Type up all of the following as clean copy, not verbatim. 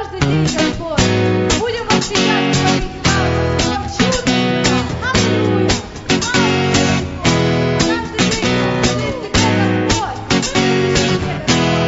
каждый день, Господь. Будем восклицать Твои славы, как чудо. Аллилуйя. Каждый день посвятить Тебе, Господь.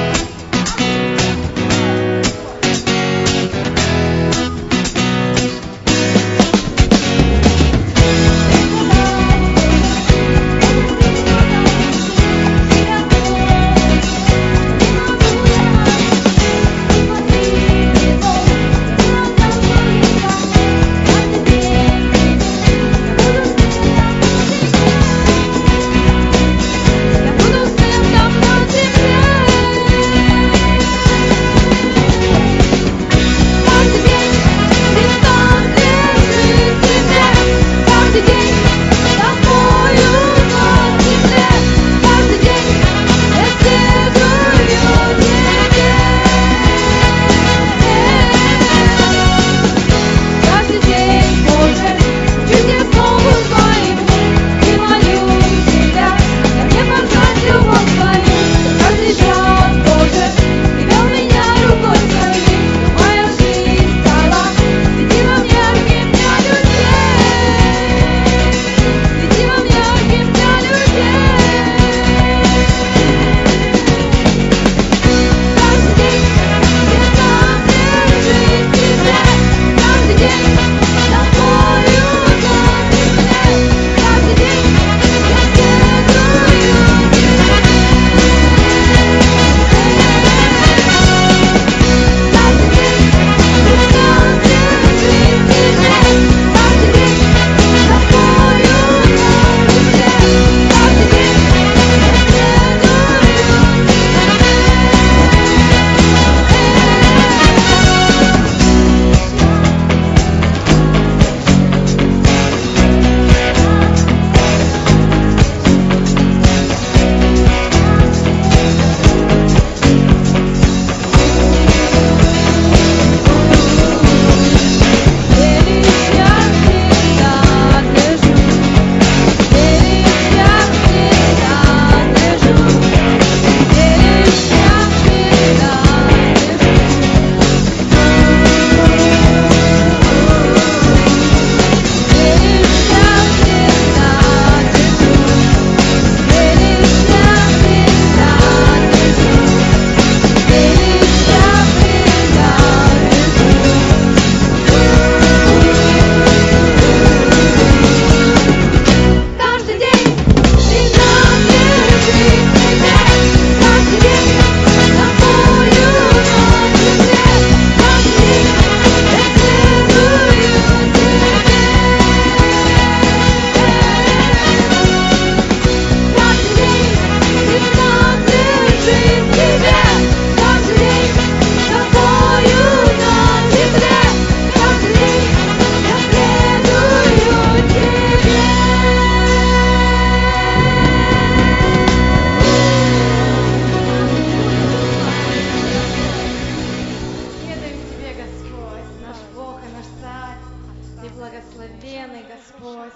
Благословенный Господь,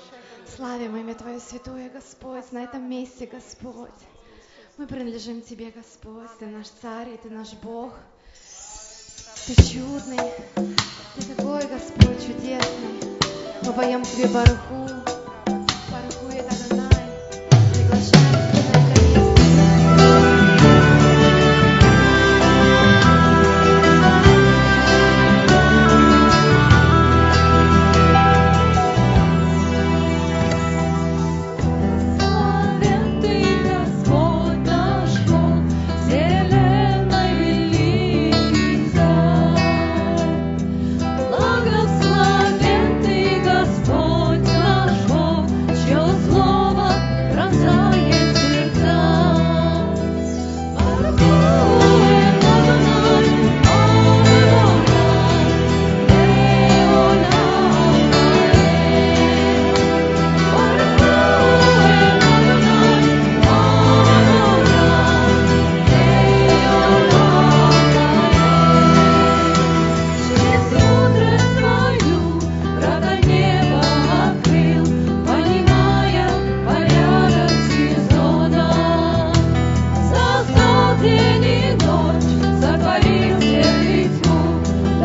славим имя Твое святое, Господь, на этом месте, Господь. Мы принадлежим Тебе, Господь, Ты наш Царь, и Ты наш Бог. Ты чудный, Ты такой, Господь, чудесный. Мы поем Тебе баруху, баруху и Адонай, приглашаем Тебя на это место. Благословен Ты, Господь наш Бог.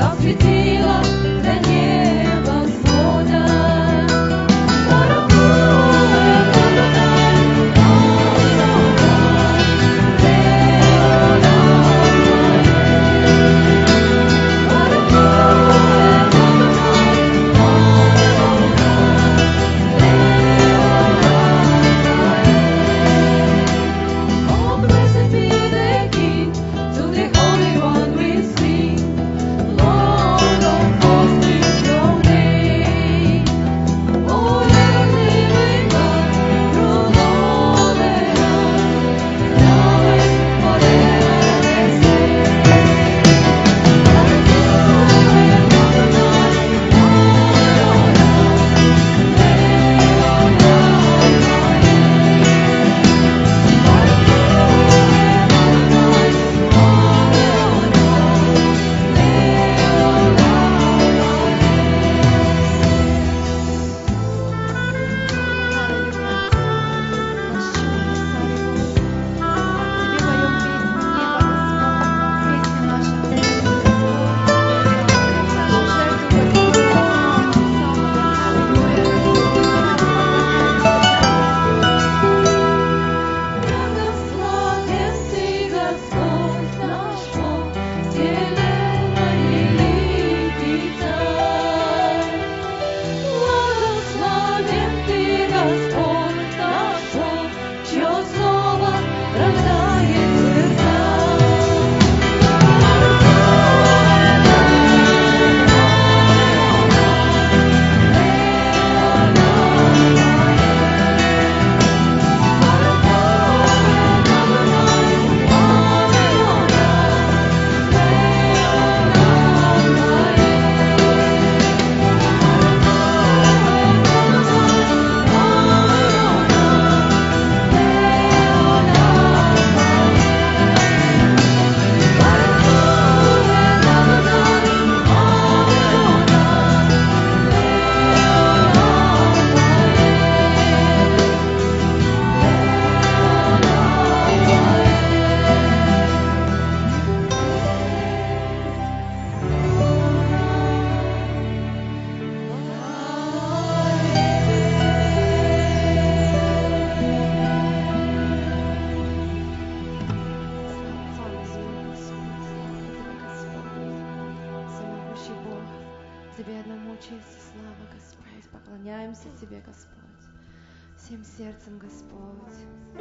Поклоняемся Тебе, Господь, всем сердцем, Господь,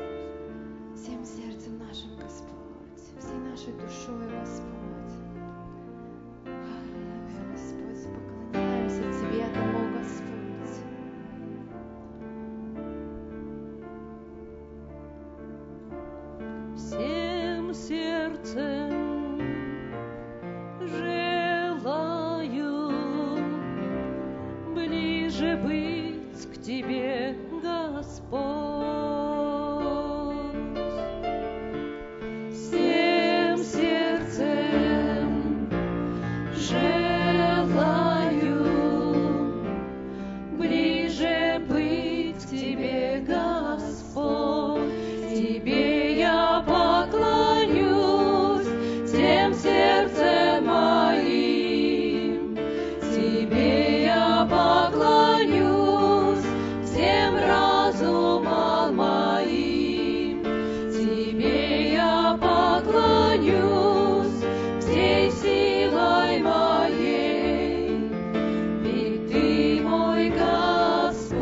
всем сердцем нашим, Господь, всей нашей душой, Господь. Аллилуйя, Господь, поклоняемся Тебе одному, Господь. Всем сердцем ближе быть к Тебе, Господь. Всем сердцем желаю ближе быть к Тебе, Господь. Тебе я поклонюсь всем сердцем моим. Тебе я поклонюсь всем разумом моим. Тебе я поклонюсь всей силой моей, ведь Ты мой Господь.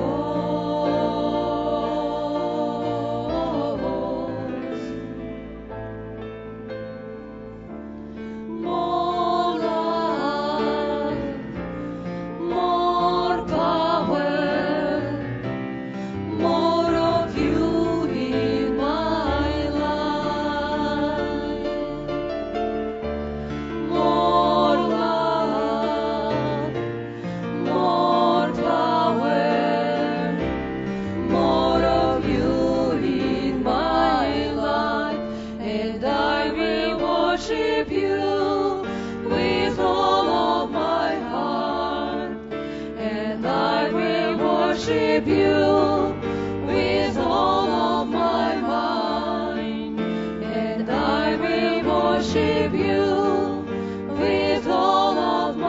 More love, more power, more of You in my life. More love, more power, more of You in my life, and I will worship You with all of my heart, and I will worship You with all of my mind, and I will worship You with all of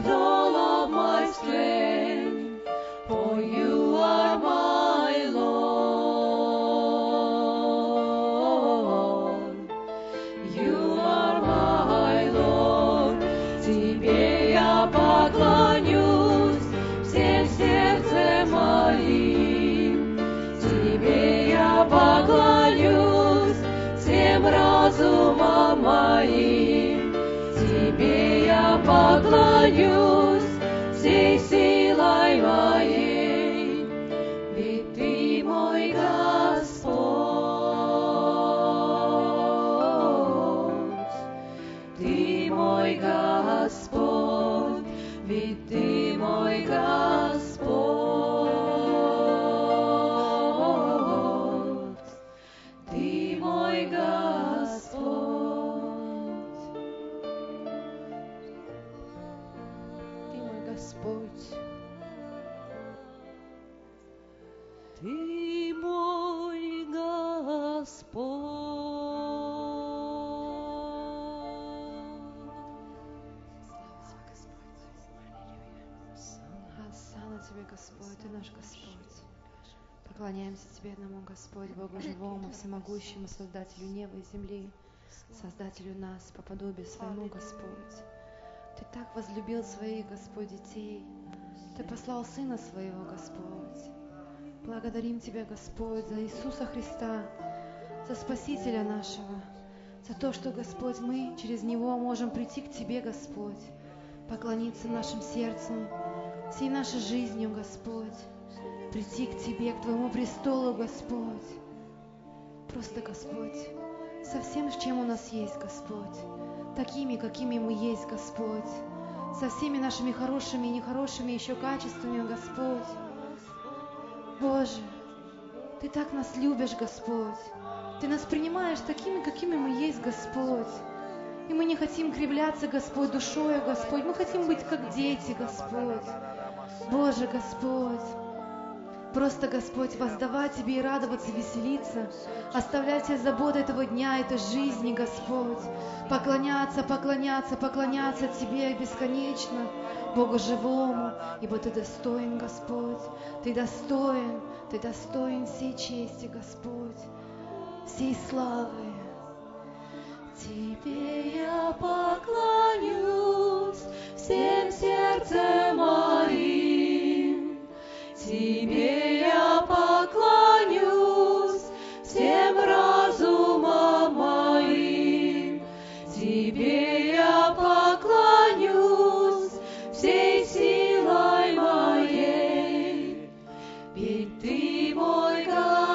with all of my strength, for you are my Lord. You are my Lord. Тебе я поклонюсь всем сердцем моим. Тебе я поклонюсь всем разумом моим. Тебе я поклонюсь всей силой моей, ведь Ты мой Господь. Ты мой Господь, ведь Ты мой Господь. Ты мой Господь. Ты мой Господь. Ты мой Слава Тебе, Господь, Ты наш Господь. Поклоняемся Тебе одному, Господь, Богу живому, всемогущему, Создателю неба и земли, Создателю нас по подобию Своему, Господь. Ты так возлюбил Своих, Господь, детей. Ты послал Сына Своего, Господь. Благодарим Тебя, Господь, за Иисуса Христа, за Спасителя нашего, за то, что, Господь, мы через Него можем прийти к Тебе, Господь, поклониться нашим сердцем, всей нашей жизнью, Господь, прийти к Тебе, к Твоему престолу, Господь. Просто, Господь, со всем, чем у нас есть, Господь, такими, какими мы есть, Господь, со всеми нашими хорошими и нехорошими еще качествами, Господь. Боже, Ты так нас любишь, Господь. Ты нас принимаешь такими, какими мы есть, Господь. И мы не хотим кривляться, Господь, душою, Господь. Мы хотим быть как дети, Господь. Боже, Господь, просто, Господь, воздавать Тебе и радоваться, веселиться, оставлять все заботы этого дня, этой жизни, Господь, поклоняться, поклоняться, поклоняться Тебе бесконечно, Богу живому, ибо Ты достоин, Господь, Ты достоин всей чести, Господь, всей славы. Тебе я поклонюсь всем сердцем моим. Тебе я поклонюсь всем разумом моим. Тебе я поклонюсь всей силой моей, ведь Ты мой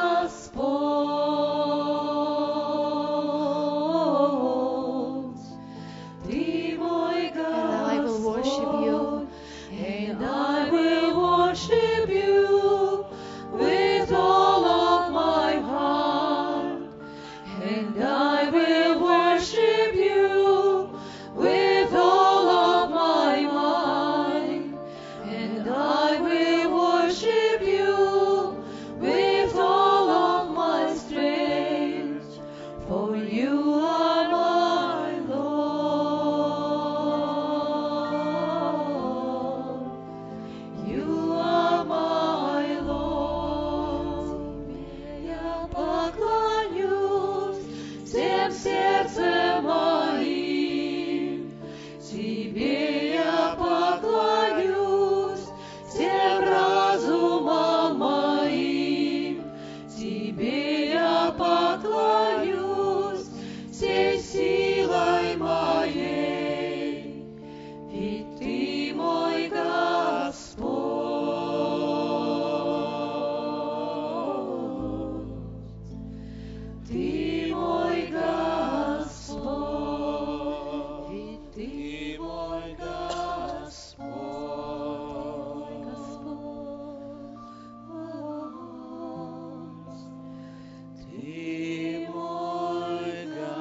Господь. Ты мой Господь. And I will worship you with all of my heart. And I will worship you with all of my mind. And I will worship you with all of my strength. For you are my Lord. You are my Lord. Я поклонюсь всем сердцем моим. Тебе я поклонюсь всем разумом моим. Тебе я поклонюсь всей силой моей, ведь Ты мой Господь. Ты мой Господь, ведь Ты мой Господь. Ты мой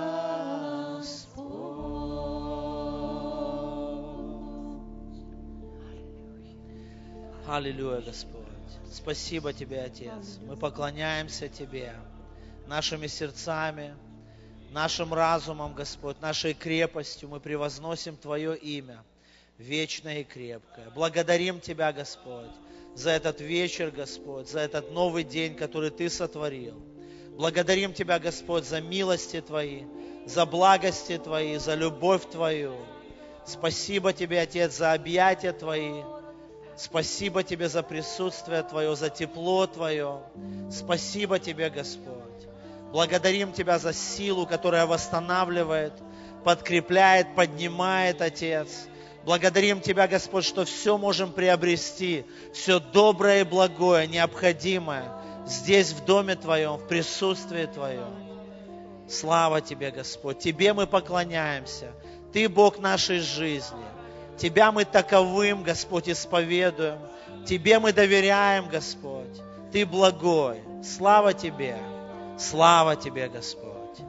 Господь. Аллилуйя, Господь. Спасибо Тебе, Отец. Мы поклоняемся Тебе нашими сердцами, нашим разумом, Господь, нашей крепостью. Мы превозносим Твое имя. вечное и крепкое. Благодарим Тебя, Господь, за этот вечер, Господь, за этот новый день, который Ты сотворил. Благодарим Тебя, Господь, за милости Твои, за благости Твои, за любовь Твою. Спасибо Тебе, Отец, за объятия Твои. Спасибо Тебе за присутствие Твое, за тепло Твое. Спасибо Тебе, Господь. Благодарим Тебя за силу, которая восстанавливает, подкрепляет, поднимает, Отец. Благодарим Тебя, Господь, что все можем приобрести, все доброе и благое, необходимое здесь, в доме Твоем, в присутствии Твоем. Слава Тебе, Господь. Тебе мы поклоняемся. Ты Бог нашей жизни. Тебя мы таковым, Господь, исповедуем. Тебе мы доверяем, Господь. Ты благой. Слава Тебе. Слава Тебе, Господь.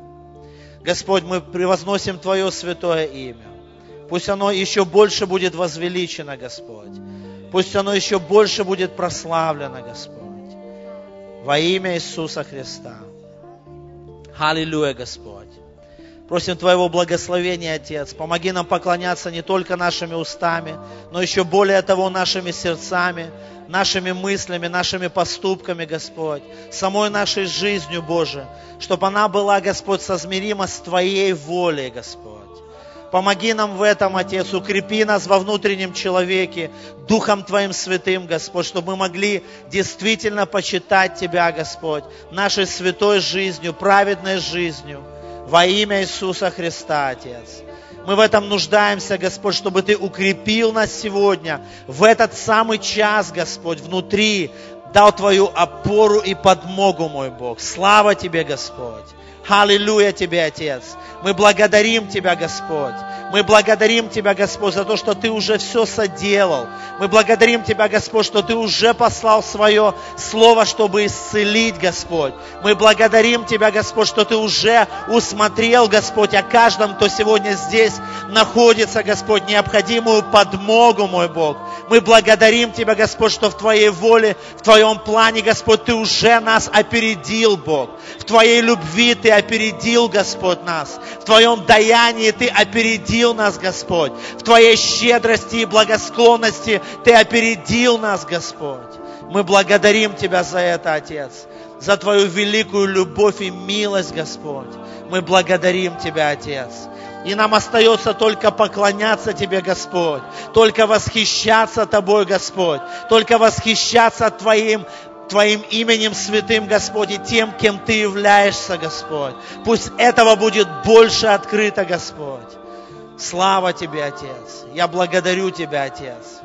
Господь, мы превозносим Твое святое имя. Пусть оно еще больше будет возвеличено, Господь. Пусть оно еще больше будет прославлено, Господь. Во имя Иисуса Христа. Аллилуйя, Господь. Просим Твоего благословения, Отец. Помоги нам поклоняться не только нашими устами, но еще более того нашими сердцами, нашими мыслями, нашими поступками, Господь, самой нашей жизнью, Боже, чтобы она была, Господь, соизмерима с Твоей волей, Господь. Помоги нам в этом, Отец, укрепи нас во внутреннем человеке Духом Твоим Святым, Господь, чтобы мы могли действительно почитать Тебя, Господь, нашей святой жизнью, праведной жизнью, во имя Иисуса Христа, Отец. Мы в этом нуждаемся, Господь, чтобы Ты укрепил нас сегодня, в этот самый час, Господь, внутри, дал Твою опору и подмогу, мой Бог. Слава Тебе, Господь. Аллилуйя Тебе, Отец. Мы благодарим Тебя, Господь. Мы благодарим Тебя, Господь, за то, что Ты уже все соделал. Мы благодарим Тебя, Господь, что Ты уже послал Свое Слово, чтобы исцелить, Господь. Мы благодарим Тебя, Господь, что Ты уже усмотрел, Господь, о каждом, кто сегодня здесь находится, Господь, необходимую подмогу, мой Бог. Мы благодарим Тебя, Господь, что в Твоей воле, в Твоем плане, Господь, Ты уже нас опередил, Бог. В Твоей любви Ты опередил, Господь, нас. В Твоем даянии Ты опередил нас, Господь. В Твоей щедрости и благосклонности Ты опередил нас, Господь. Мы благодарим Тебя за это, Отец, за Твою великую любовь и милость, Господь. Мы благодарим Тебя, Отец. И нам остается только поклоняться Тебе, Господь, только восхищаться Тобой, Господь, только восхищаться Твоим именем святым, Господь, и тем, кем Ты являешься, Господь. Пусть этого будет больше открыто, Господь. Слава Тебе, Отец. Я благодарю Тебя, Отец.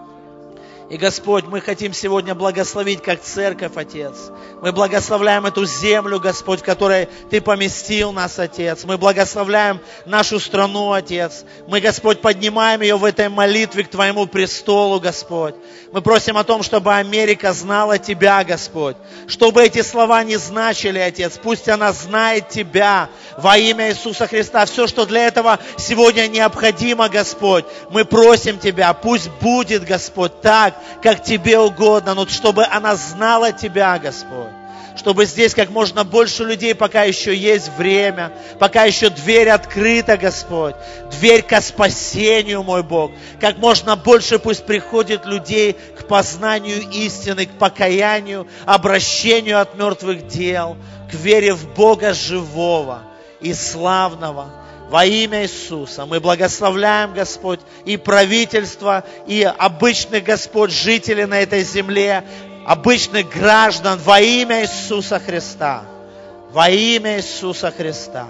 И, Господь, мы хотим сегодня благословить как церковь, Отец. Мы благословляем эту землю, Господь, в которой Ты поместил нас, Отец. Мы благословляем нашу страну, Отец. Мы, Господь, поднимаем ее в этой молитве к Твоему престолу, Господь. Мы просим о том, чтобы Америка знала Тебя, Господь. Чтобы эти слова не значили, Отец. Пусть она знает Тебя во имя Иисуса Христа. Все, что для этого сегодня необходимо, Господь, мы просим Тебя. Пусть будет, Господь, так, как Тебе угодно, но чтобы она знала Тебя, Господь. Чтобы здесь как можно больше людей, пока еще есть время, пока еще дверь открыта, Господь. Дверь ко спасению, мой Бог. Как можно больше пусть приходит людей к познанию истины, к покаянию, обращению от мертвых дел, к вере в Бога живого и славного. Во имя Иисуса мы благословляем, Господь, и правительство, и обычных, Господь, жителей на этой земле, обычных граждан во имя Иисуса Христа. Во имя Иисуса Христа.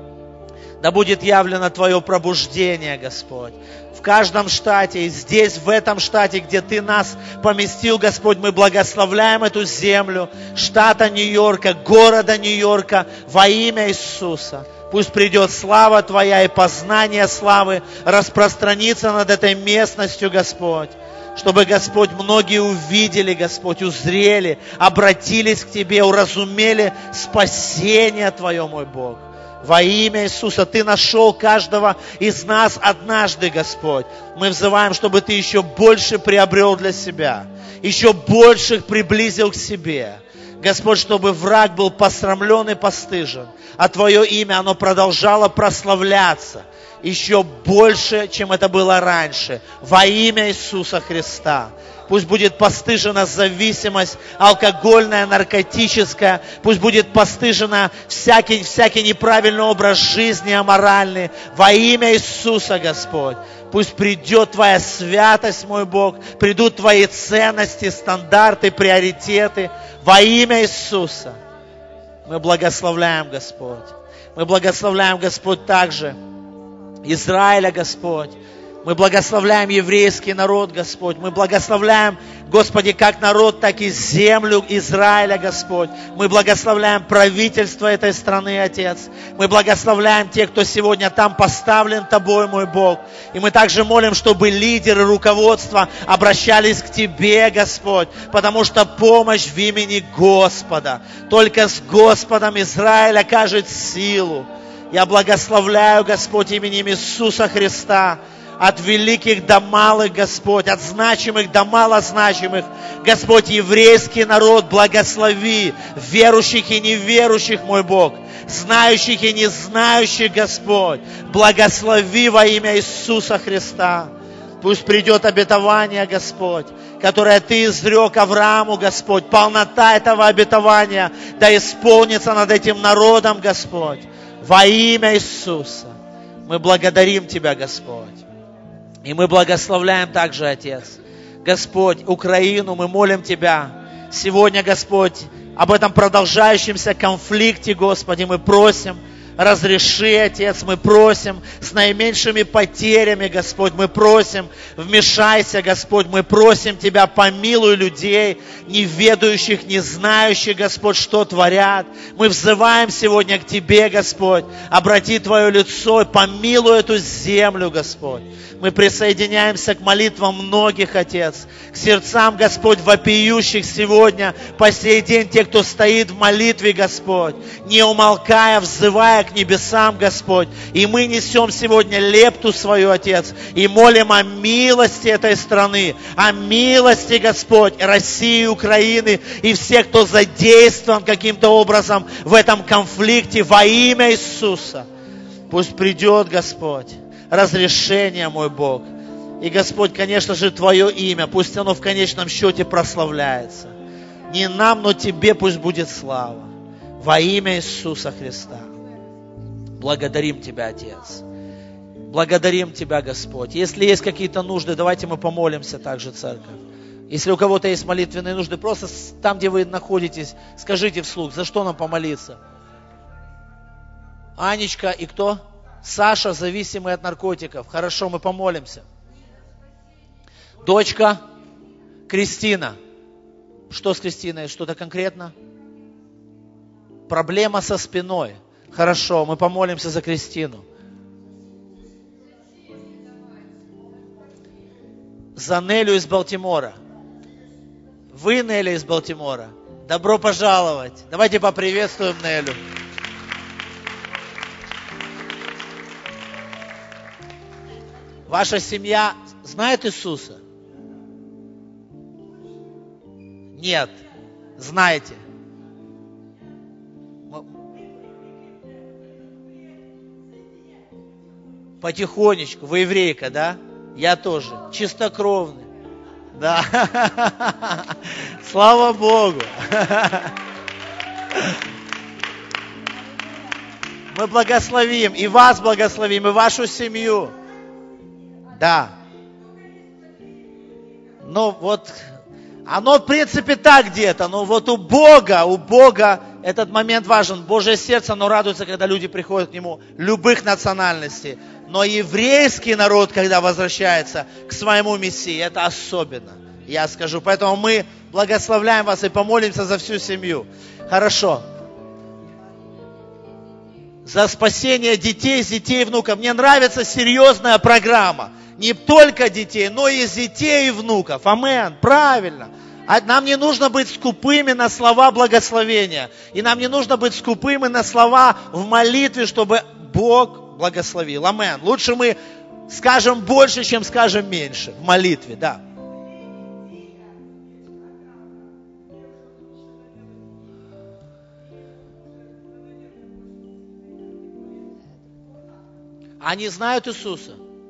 Да будет явлено Твое пробуждение, Господь. В каждом штате, и здесь, в этом штате, где Ты нас поместил, Господь, мы благословляем эту землю, штата Нью-Йорка, города Нью-Йорка, во имя Иисуса. Пусть придет слава Твоя и познание славы распространится над этой местностью, Господь. Чтобы, Господь, многие увидели, Господь, узрели, обратились к Тебе, уразумели спасение Твое, мой Бог. Во имя Иисуса Ты нашел каждого из нас однажды, Господь. Мы взываем, чтобы Ты еще больше приобрел для себя, еще больше приблизил к себе. Господь, чтобы враг был посрамлен и постыжен, а Твое имя, оно продолжало прославляться. еще больше, чем это было раньше. Во имя Иисуса Христа. Пусть будет постыжена зависимость алкогольная, наркотическая. Пусть будет постыжена всякий неправильный образ жизни, аморальный. Во имя Иисуса, Господь. Пусть придет Твоя святость, мой Бог. Придут Твои ценности, стандарты, приоритеты. Во имя Иисуса. Мы благословляем, Господь. Мы благословляем, Господь, также Израиля, Господь. Мы благословляем еврейский народ, Господь. Мы благословляем, Господи, как народ, так и землю Израиля, Господь. Мы благословляем правительство этой страны, Отец. Мы благословляем тех, кто сегодня там поставлен Тобой, мой Бог. И мы также молим, чтобы лидеры, руководство обращались к Тебе, Господь. Потому что помощь в имени Господа. Только с Господом Израиль окажет силу. Я благословляю, Господь, именем Иисуса Христа. От великих до малых, Господь, от значимых до малозначимых. Господь, еврейский народ, благослови верующих и неверующих, мой Бог, знающих и не знающих, Господь. Благослови во имя Иисуса Христа. Пусть придет обетование, Господь, которое Ты изрек Аврааму, Господь. Полнота этого обетования да исполнится над этим народом, Господь. Во имя Иисуса. Мы благодарим Тебя, Господь. И мы благословляем также, Отец, Господь, Украину, мы молим Тебя. Сегодня, Господь, об этом продолжающемся конфликте, Господи, мы просим, разреши, Отец, мы просим, с наименьшими потерями, Господь, мы просим, вмешайся, Господь, мы просим Тебя, помилуй людей, не ведающих, не знающих, Господь, что творят. Мы взываем сегодня к Тебе, Господь, обрати Твое лицо и помилуй эту землю, Господь. Мы присоединяемся к молитвам многих, Отец, к сердцам, Господь, вопиющих сегодня, по сей день, тех, кто стоит в молитве, Господь, не умолкая, взывая к небесам, Господь. И мы несем сегодня лепту свою, Отец, и молим о милости этой страны, о милости, Господь, России, Украины и всех, кто задействован каким-то образом в этом конфликте во имя Иисуса. Пусть придет, Господь, разрешение, мой Бог. И, Господь, конечно же, Твое имя, пусть оно в конечном счете прославляется. Не нам, но Тебе пусть будет слава. Во имя Иисуса Христа. Благодарим Тебя, Отец. Благодарим Тебя, Господь. Если есть какие-то нужды, давайте мы помолимся также, церковь. Если у кого-то есть молитвенные нужды, просто там, где вы находитесь, скажите вслух, за что нам помолиться. Анечка и кто? Саша, зависимый от наркотиков. Хорошо, мы помолимся. Дочка Кристина. Что с Кристиной? Что-то конкретно? Проблема со спиной. Хорошо, мы помолимся за Кристину. За Нелю из Балтимора. Вы, Неля из Балтимора. Добро пожаловать. Давайте поприветствуем Нелю. Ваша семья знает Иисуса? Нет. Знаете. Потихонечку. Вы еврейка, да? Я тоже. Чистокровный. Да. Слава Богу. Мы благословим. И вас благословим, и вашу семью. Да. Ну вот, оно в принципе так где-то, но вот у Бога этот момент важен. Божье сердце, оно радуется, когда люди приходят к Нему любых национальностей. Но еврейский народ, когда возвращается к своему Мессии, это особенно, я скажу. Поэтому мы благословляем вас и помолимся за всю семью. Хорошо. За спасение детей и внуков. Мне нравится серьезная программа. Не только детей, но и детей и внуков. Амен. Правильно. Нам не нужно быть скупыми на слова благословения. И нам не нужно быть скупыми на слова в молитве, чтобы Бог благословил. Амен. Лучше мы скажем больше, чем скажем меньше в молитве. Да. Они знают Иисуса?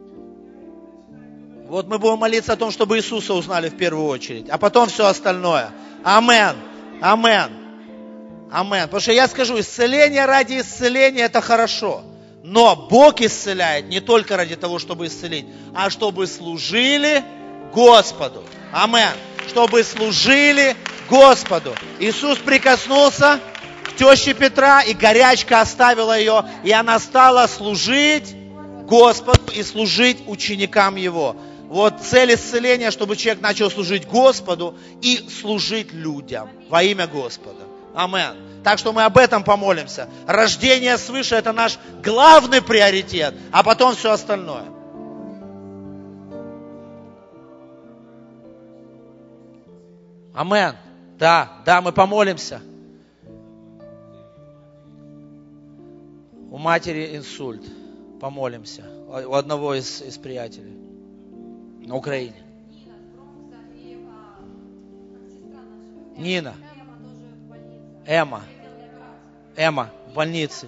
Вот мы будем молиться о том, чтобы Иисуса узнали в первую очередь, а потом все остальное. Амен. Амен. Амен. Потому что я скажу, исцеление ради исцеления – это хорошо. Но Бог исцеляет не только ради того, чтобы исцелить, а чтобы служили Господу. Амен. Чтобы служили Господу. Иисус прикоснулся к теще Петра, и горячка оставила ее, и она стала служить Господу и служить ученикам Его. Вот цель исцеления, чтобы человек начал служить Господу и служить людям во имя Господа. Амен. Так что мы об этом помолимся. Рождение свыше – это наш главный приоритет, а потом все остальное. Амен. Да, мы помолимся. У матери инсульт. Помолимся. У одного из приятелей. На Украине. Нина. Эмма в больнице.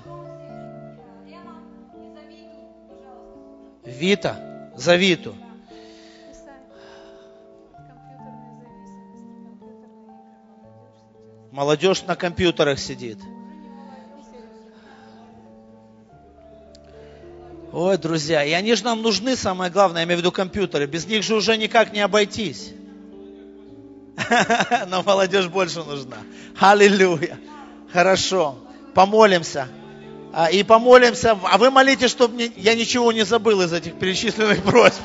Вита. За Виту. Молодежь на компьютерах сидит. Ой, друзья, и они же нам нужны, самое главное, я имею в виду компьютеры. Без них же уже никак не обойтись. Но молодежь больше нужна. Аллилуйя. Хорошо. Помолимся. И помолимся. А вы молитесь, чтобы я ничего не забыл из этих перечисленных просьб.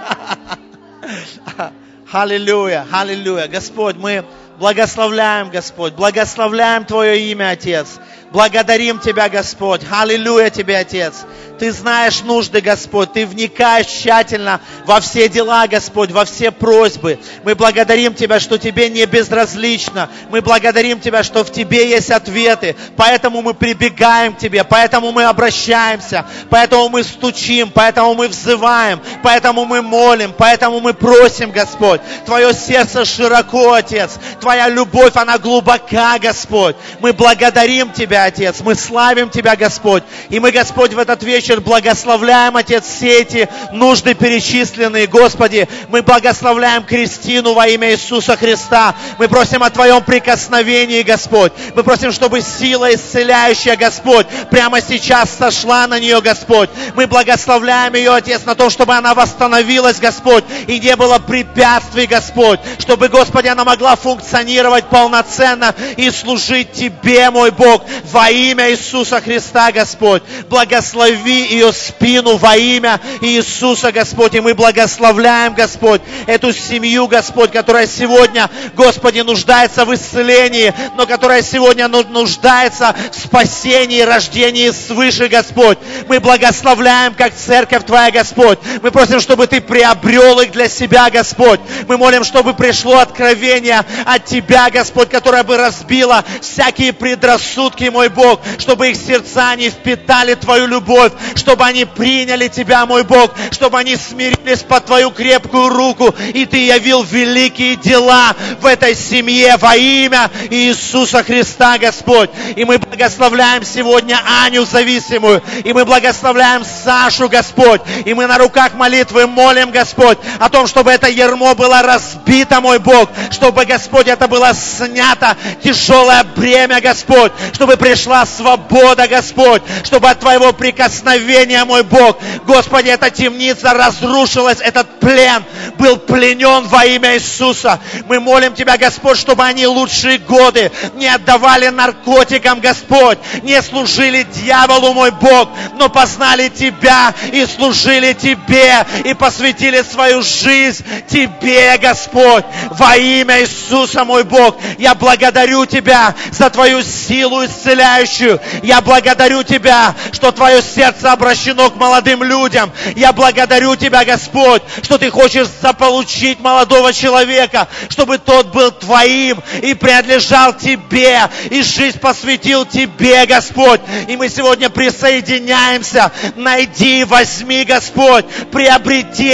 Аллилуйя. Аллилуйя. Господь, мы благословляем, Господь. Благословляем Твое имя, Отец. Благодарим Тебя, Господь. Аллилуйя Тебе, Отец. Ты знаешь нужды, Господь. Ты вникаешь тщательно во все дела, Господь, во все просьбы. Мы благодарим Тебя, что Тебе не безразлично. Мы благодарим Тебя, что в Тебе есть ответы. Поэтому мы прибегаем к Тебе, поэтому мы обращаемся, поэтому мы стучим, поэтому мы взываем, поэтому мы молим, поэтому мы просим, Господь. Твое сердце широко, Отец. Твоя любовь, она глубока, Господь. Мы благодарим Тебя, Отец. Мы славим Тебя, Господь. И мы, Господь, в этот вечер благословляем, Отец, все эти нужды перечисленные, Господи. Мы благословляем Кристину во имя Иисуса Христа. Мы просим о Твоем прикосновении, Господь. Мы просим, чтобы сила исцеляющая, Господь, прямо сейчас сошла на нее, Господь. Мы благословляем ее, Отец, на том, чтобы она восстановилась, Господь, и не было препятствий, Господь, чтобы, Господи, она могла функционировать полноценно и служить Тебе, мой Бог, во имя Иисуса Христа, Господь. Благослови ее спину во имя Иисуса, Господь. И мы благословляем, Господь, эту семью, Господь, которая сегодня, Господи, нуждается в исцелении, но которая сегодня нуждается в спасении, рождении свыше, Господь. Мы благословляем, как церковь Твоя, Господь. Мы просим, чтобы Ты приобрел их для себя, Господь. Мы молим, чтобы пришло откровение от Тебя, Господь, которое бы разбило всякие предрассудки, мой Бог, чтобы их сердца не впитали Твою любовь, чтобы они приняли Тебя, мой Бог, чтобы они смирились под Твою крепкую руку, и Ты явил великие дела в этой семье во имя Иисуса Христа, Господь. И мы благословляем сегодня Аню зависимую, и мы благословляем Сашу, Господь, и мы на руках молитвы молим, Господь, о том, чтобы это ярмо было разбито, мой Бог, чтобы, Господь, это было снято, тяжелое бремя, Господь, чтобы пришла свобода, Господь, чтобы от Твоего прикосновения, мой Бог, Господи, эта темница разрушилась, этот плен был пленен во имя Иисуса. Мы молим Тебя, Господь, чтобы они лучшие годы не отдавали наркотикам, Господь, не служили дьяволу, мой Бог, но познали Тебя и служили Тебе, и посвятили свою жизнь Тебе, Господь, во имя Иисуса, мой Бог. Я благодарю Тебя за Твою силу исцеляющую. Я благодарю Тебя, что Твое сердце обращено к молодым людям. Я благодарю Тебя, Господь, что Ты хочешь заполучить молодого человека, чтобы тот был Твоим и принадлежал Тебе, и жизнь посвятил Тебе, Господь. И мы сегодня присоединяемся. Найди, возьми, Господь, приобрети эти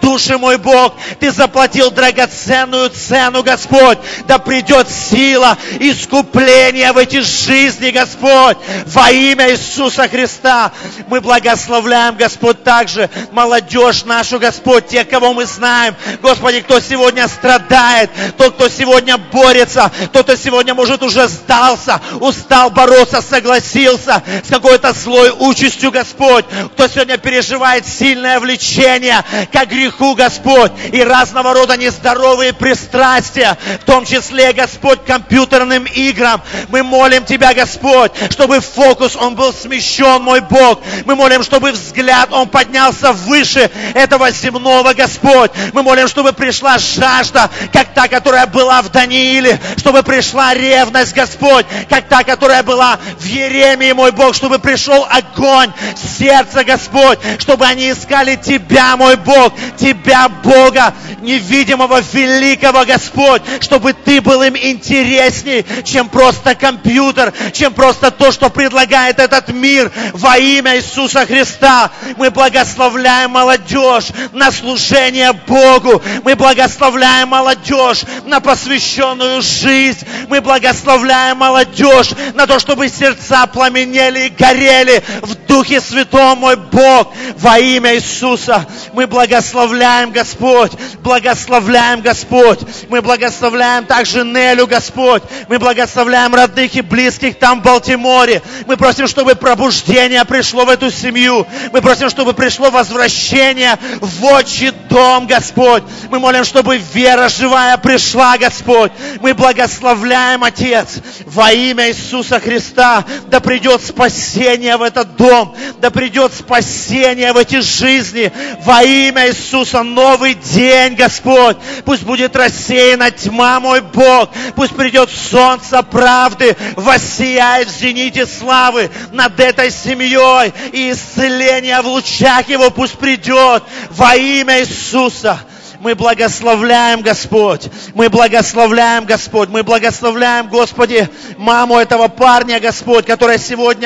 души, мой Бог. Ты заплатил драгоценную цену, Господь. Да придет сила, искупления в эти жизни, Господь. Во имя Иисуса Христа мы благословляем, Господь, также молодежь нашу, Господь, тех, кого мы знаем, Господи, кто сегодня страдает, тот, кто сегодня борется, тот, кто сегодня, может, уже сдался, устал бороться, согласился с какой-то злой участью, Господь, кто сегодня переживает сильное влечение к греху, Господь, и разного рода нездоровые пристрастия, в том числе, Господь, компьютерным играм. Мы молим Тебя, Господь, чтобы фокус, он был смещен, мой Бог. Мы молим, чтобы взгляд, он поднялся выше этого земного, Господь. Мы молим, чтобы пришла жажда, как та, которая была в Данииле, чтобы пришла ревность, Господь, как та, которая была в Еремии, мой Бог, чтобы пришел огонь в сердце, Господь, чтобы они искали Тебя, мой Бог, Тебя, Бога, невидимого, великого, Господь, чтобы Ты был им интересней, чем просто компьютер, чем просто то, что предлагает этот мир. Во имя Иисуса Христа мы благословляем молодежь на служение Богу. Мы благословляем молодежь на посвященную жизнь. Мы благословляем молодежь на то, чтобы сердца пламенели и горели в Духе Святом, мой Бог. Во имя Иисуса мы благословляем, Господь. Благословляем, Господь. Мы благословляем также Нелю, Господь. Мы благословляем родных и близких там в Балтиморе. Мы просим, чтобы пробуждение пришло в эту семью. Мы просим, чтобы пришло возвращение в отчий дом, Господь. Мы молим, чтобы вера живая пришла, Господь. Мы благословляем, Отец, во имя Иисуса Христа. Да придет спасение в этот дом. Да придет спасение в эти жизни. Во имя Иисуса новый день, Господь. Пусть будет рассеяна тьма, мой Бог. Пусть придет солнце правды, воссияет в зените славы над этой семьей. И исцеление в лучах его пусть придет во имя Иисуса. Мы благословляем, Господь. Мы благословляем, Господь. Мы благословляем, Господи, маму этого парня, Господь, у которой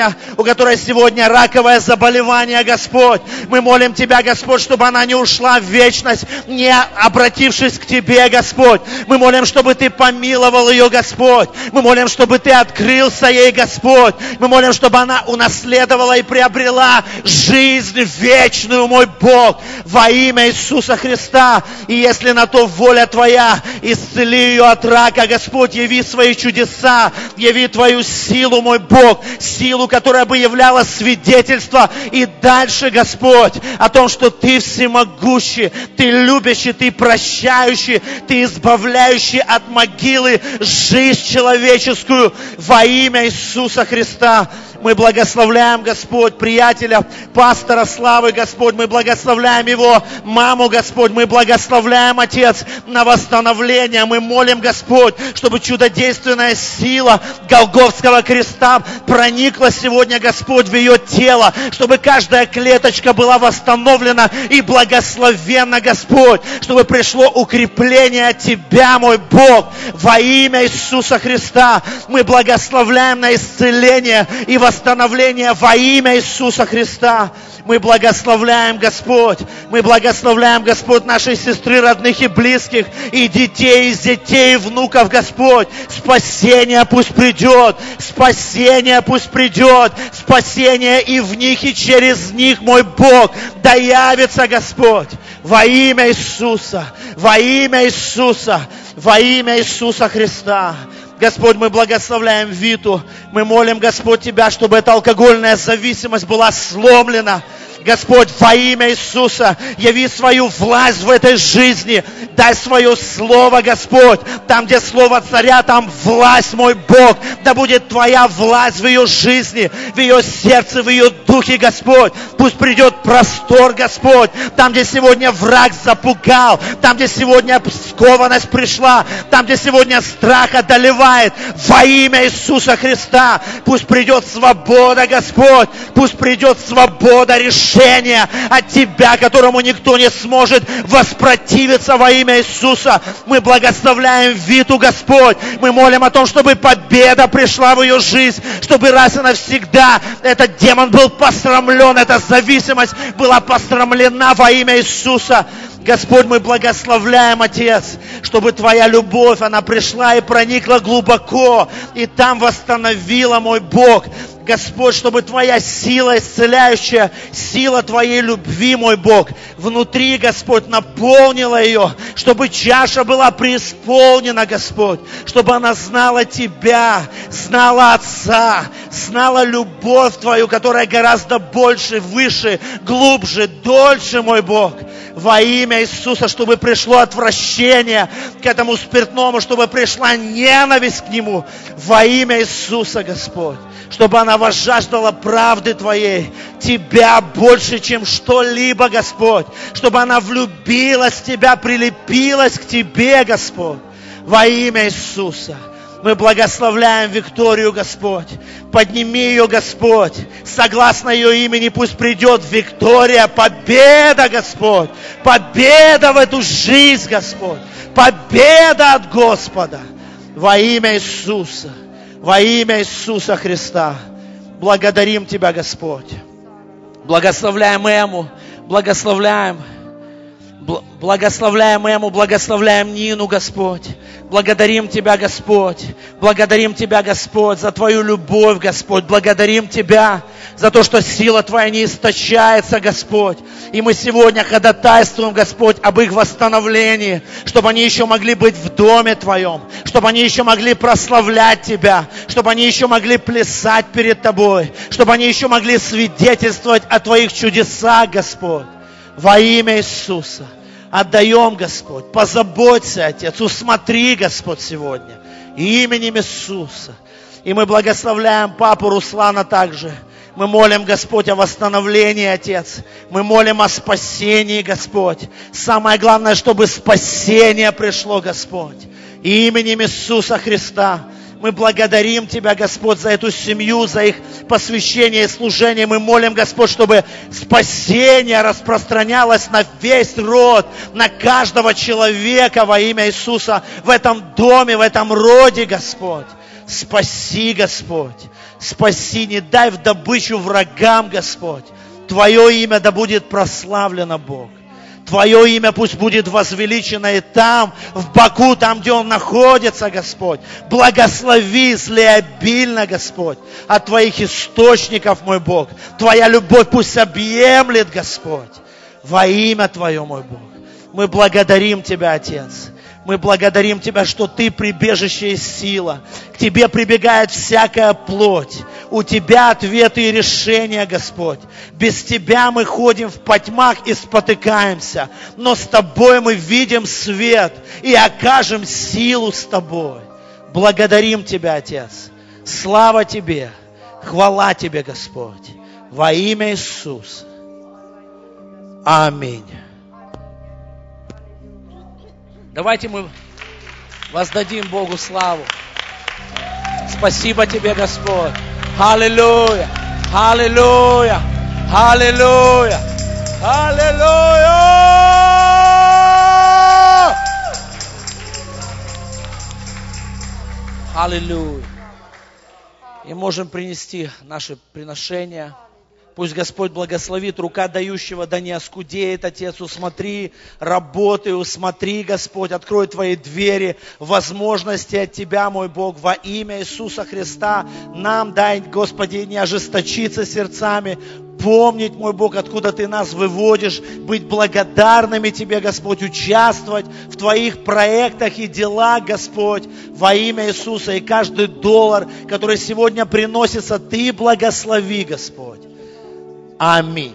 сегодня раковое заболевание, Господь. Мы молим Тебя, Господь, чтобы она не ушла в вечность, не обратившись к Тебе, Господь. Мы молим, чтобы Ты помиловал ее, Господь. Мы молим, чтобы Ты открылся ей, Господь. Мы молим, чтобы она унаследовала и приобрела жизнь вечную, мой Бог, во имя Иисуса Христа. И если на то воля Твоя, исцели ее от рака, Господь, яви свои чудеса, яви Твою силу, мой Бог, силу, которая бы являла свидетельство и дальше, Господь, о том, что Ты всемогущий, Ты любящий, Ты прощающий, Ты избавляющий от могилы жизнь человеческую во имя Иисуса Христа. Мы благословляем, Господь, приятеля, пастора Славы, Господь. Мы благословляем его маму, Господь. Мы благословляем, Отец, на восстановление. Мы молим, Господь, чтобы чудодейственная сила Голгофского креста проникла сегодня, Господь, в ее тело, чтобы каждая клеточка была восстановлена и благословенна, Господь, чтобы пришло укрепление от Тебя, мой Бог, во имя Иисуса Христа. Мы благословляем на исцеление и восстановление во имя Иисуса Христа. Мы благословляем, Господь. Мы благословляем, Господь, нашей сестры, родных и близких, и детей, из детей, и внуков, Господь. Спасение пусть придет. Спасение пусть придет. Спасение и в них, и через них, мой Бог. Да явится, Господь. Во имя Иисуса. Во имя Иисуса. Во имя Иисуса Христа. Господь, мы благословляем Виту. Мы молим, Господь, Тебя, чтобы эта алкогольная зависимость была сломлена. Господь, во имя Иисуса, яви свою власть в этой жизни. Дай свое слово, Господь. Там, где слово царя, там власть, мой Бог. Да будет Твоя власть в ее жизни, в ее сердце, в ее духе, Господь. Пусть придет простор, Господь. Там, где сегодня враг запугал, там, где сегодня скованность пришла, там, где сегодня страх одолевает. Во имя Иисуса Христа пусть придет свобода, Господь. Пусть придет свобода решения. сражение от Тебя, которому никто не сможет воспротивиться во имя Иисуса. Мы благословляем Виту, Господь. Мы молим о том, чтобы победа пришла в ее жизнь, чтобы раз и навсегда этот демон был посрамлен, эта зависимость была посрамлена во имя Иисуса. Господь, мы благословляем, Отец, чтобы Твоя любовь, она пришла и проникла глубоко, и там восстановила, мой Бог. Господь, чтобы Твоя сила исцеляющая, сила Твоей любви, мой Бог, внутри, Господь, наполнила ее, чтобы чаша была преисполнена, Господь, чтобы она знала Тебя, знала Отца, знала любовь Твою, которая гораздо больше, выше, глубже, дольше, мой Бог. Во имя Иисуса, чтобы пришло отвращение к этому спиртному, чтобы пришла ненависть к нему. Во имя Иисуса, Господь. Чтобы она возжаждала правды Твоей, Тебя больше, чем что-либо, Господь. Чтобы она влюбилась в Тебя, прилепилась к Тебе, Господь. Во имя Иисуса. Мы благословляем Викторию, Господь. Подними ее, Господь. Согласно ее имени пусть придет Виктория. Победа, Господь. Победа в эту жизнь, Господь. Победа от Господа. Во имя Иисуса. Во имя Иисуса Христа. Благодарим Тебя, Господь. Благословляем Эму. Благословляем Эму, благословляем Нину, Господь. Благодарим Тебя, Господь. Благодарим Тебя, Господь, за Твою любовь, Господь. Благодарим Тебя за то, что сила Твоя не истощается, Господь. И мы сегодня ходатайствуем, Господь, об их восстановлении, чтобы они еще могли быть в доме Твоем, чтобы они еще могли прославлять Тебя, чтобы они еще могли плясать перед Тобой, чтобы они еще могли свидетельствовать о Твоих чудесах, Господь. Во имя Иисуса отдаем, Господь, позаботься, Отец, усмотри, Господь, сегодня именем Иисуса. И мы благословляем папу Руслана также. Мы молим, Господь, о восстановлении, Отец. Мы молим о спасении, Господь. Самое главное, чтобы спасение пришло, Господь. Именем Иисуса Христа. Мы благодарим Тебя, Господь, за эту семью, за их посвящение и служение. Мы молим, Господь, чтобы спасение распространялось на весь род, на каждого человека во имя Иисуса в этом доме, в этом роде, Господь. Спаси, Господь. Спаси, не дай в добычу врагам, Господь. Твое имя да будет прославлено, Бог. Твое имя пусть будет возвеличено и там, в Баку, там, где он находится, Господь. Благослови злеобильно, Господь, от Твоих источников, мой Бог. Твоя любовь пусть объемлет, Господь, во имя Твое, мой Бог. Мы благодарим Тебя, Отец. Мы благодарим Тебя, что Ты прибежище и сила. К Тебе прибегает всякая плоть. У Тебя ответы и решения, Господь. Без Тебя мы ходим в потьмах и спотыкаемся. Но с Тобой мы видим свет и окажем силу с Тобой. Благодарим Тебя, Отец. Слава Тебе. Хвала Тебе, Господь. Во имя Иисуса. Аминь. Давайте мы воздадим Богу славу. Спасибо Тебе, Господь. Аллилуйя! Аллилуйя! Аллилуйя! Аллилуйя! Аллилуйя! И можем принести наши приношения. Пусть Господь благословит, рука дающего да не оскудеет, Отец, усмотри работы, усмотри, Господь, открой Твои двери, возможности от Тебя, мой Бог, во имя Иисуса Христа. Нам дай, Господи, не ожесточиться сердцами, помнить, мой Бог, откуда Ты нас выводишь, быть благодарными Тебе, Господь, участвовать в Твоих проектах и делах, Господь, во имя Иисуса. И каждый доллар, который сегодня приносится, Ты благослови, Господь. Аминь.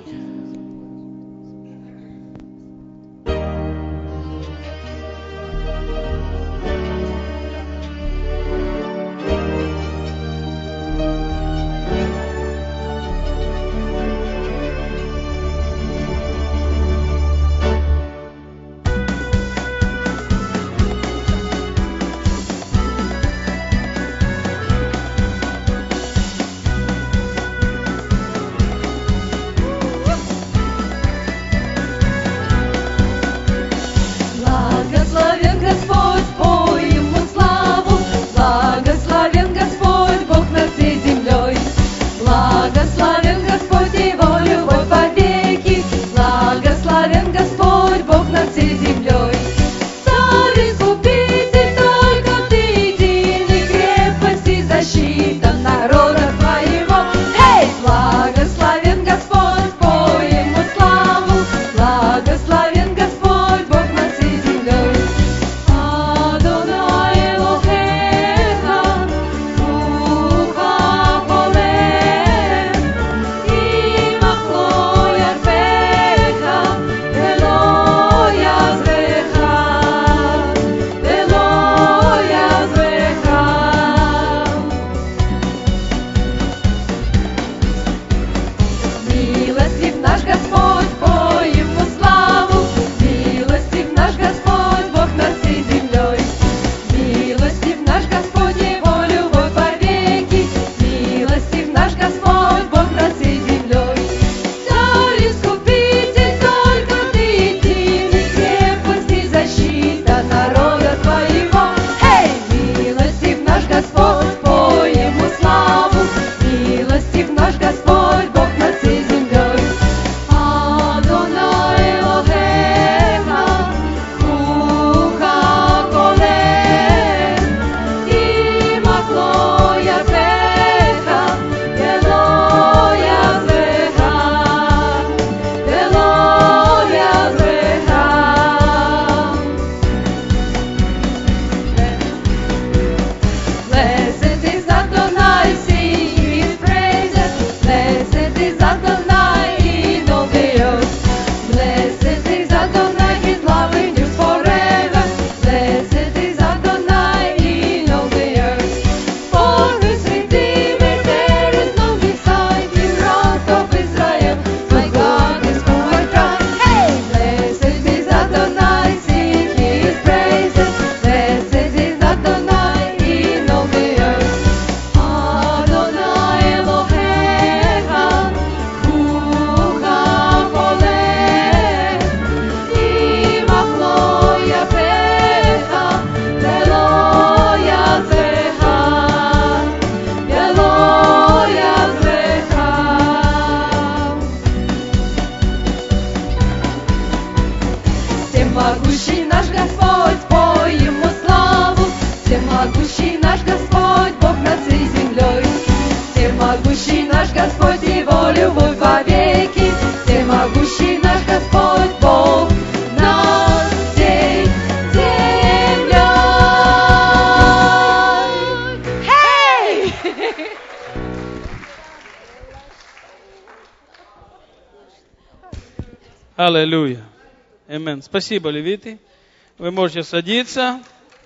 Аллилуйя. Аминь. Спасибо, левиты. Вы можете садиться.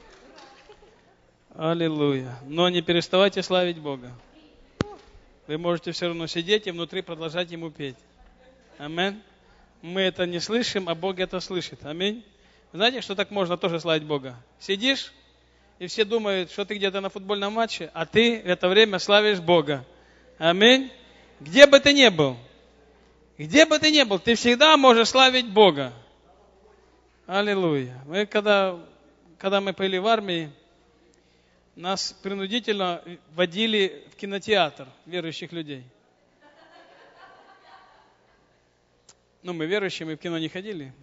Аллилуйя. Но не переставайте славить Бога. Вы можете все равно сидеть и внутри продолжать Ему петь. Аминь. Мы это не слышим, а Бог это слышит. Аминь. Знаете, что так можно тоже славить Бога? Сидишь, и все думают, что ты где-то на футбольном матче, а ты в это время славишь Бога. Аминь. Где бы ты ни был, ты всегда можешь славить Бога. Аллилуйя. Мы когда мы были в армии, нас принудительно водили в кинотеатр верующих людей. Мы верующие, мы в кино не ходили,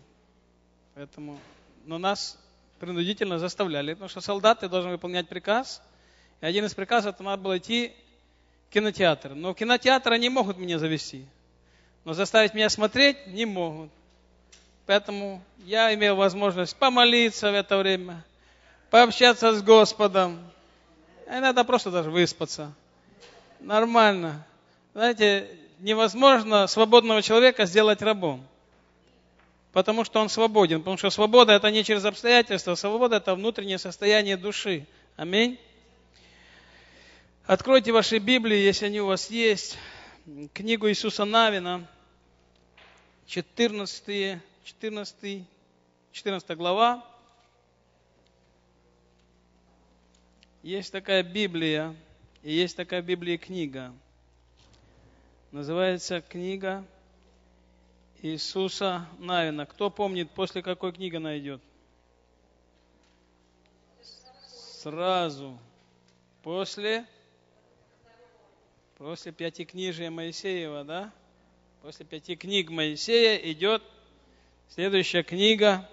но нас принудительно заставляли, потому что солдаты должны выполнять приказ, и один из приказов, это надо было идти в кинотеатр. Но в кинотеатр они могут меня завести, но заставить меня смотреть не могут. Поэтому я имел возможность помолиться в это время, пообщаться с Господом, иногда просто даже выспаться. Нормально. Знаете, невозможно свободного человека сделать рабом. Потому что он свободен. Потому что свобода это не через обстоятельства, свобода это внутреннее состояние души. Аминь. Откройте ваши Библии, если они у вас есть. Книгу Иисуса Навина, 14 глава. Есть такая Библия, и есть такая Библия книга. Называется книга Иисуса Навина. Кто помнит, после какой книги она идет? Сразу. После Пятикнижия Моисеева, да? После 5 книг Моисея идет следующая книга.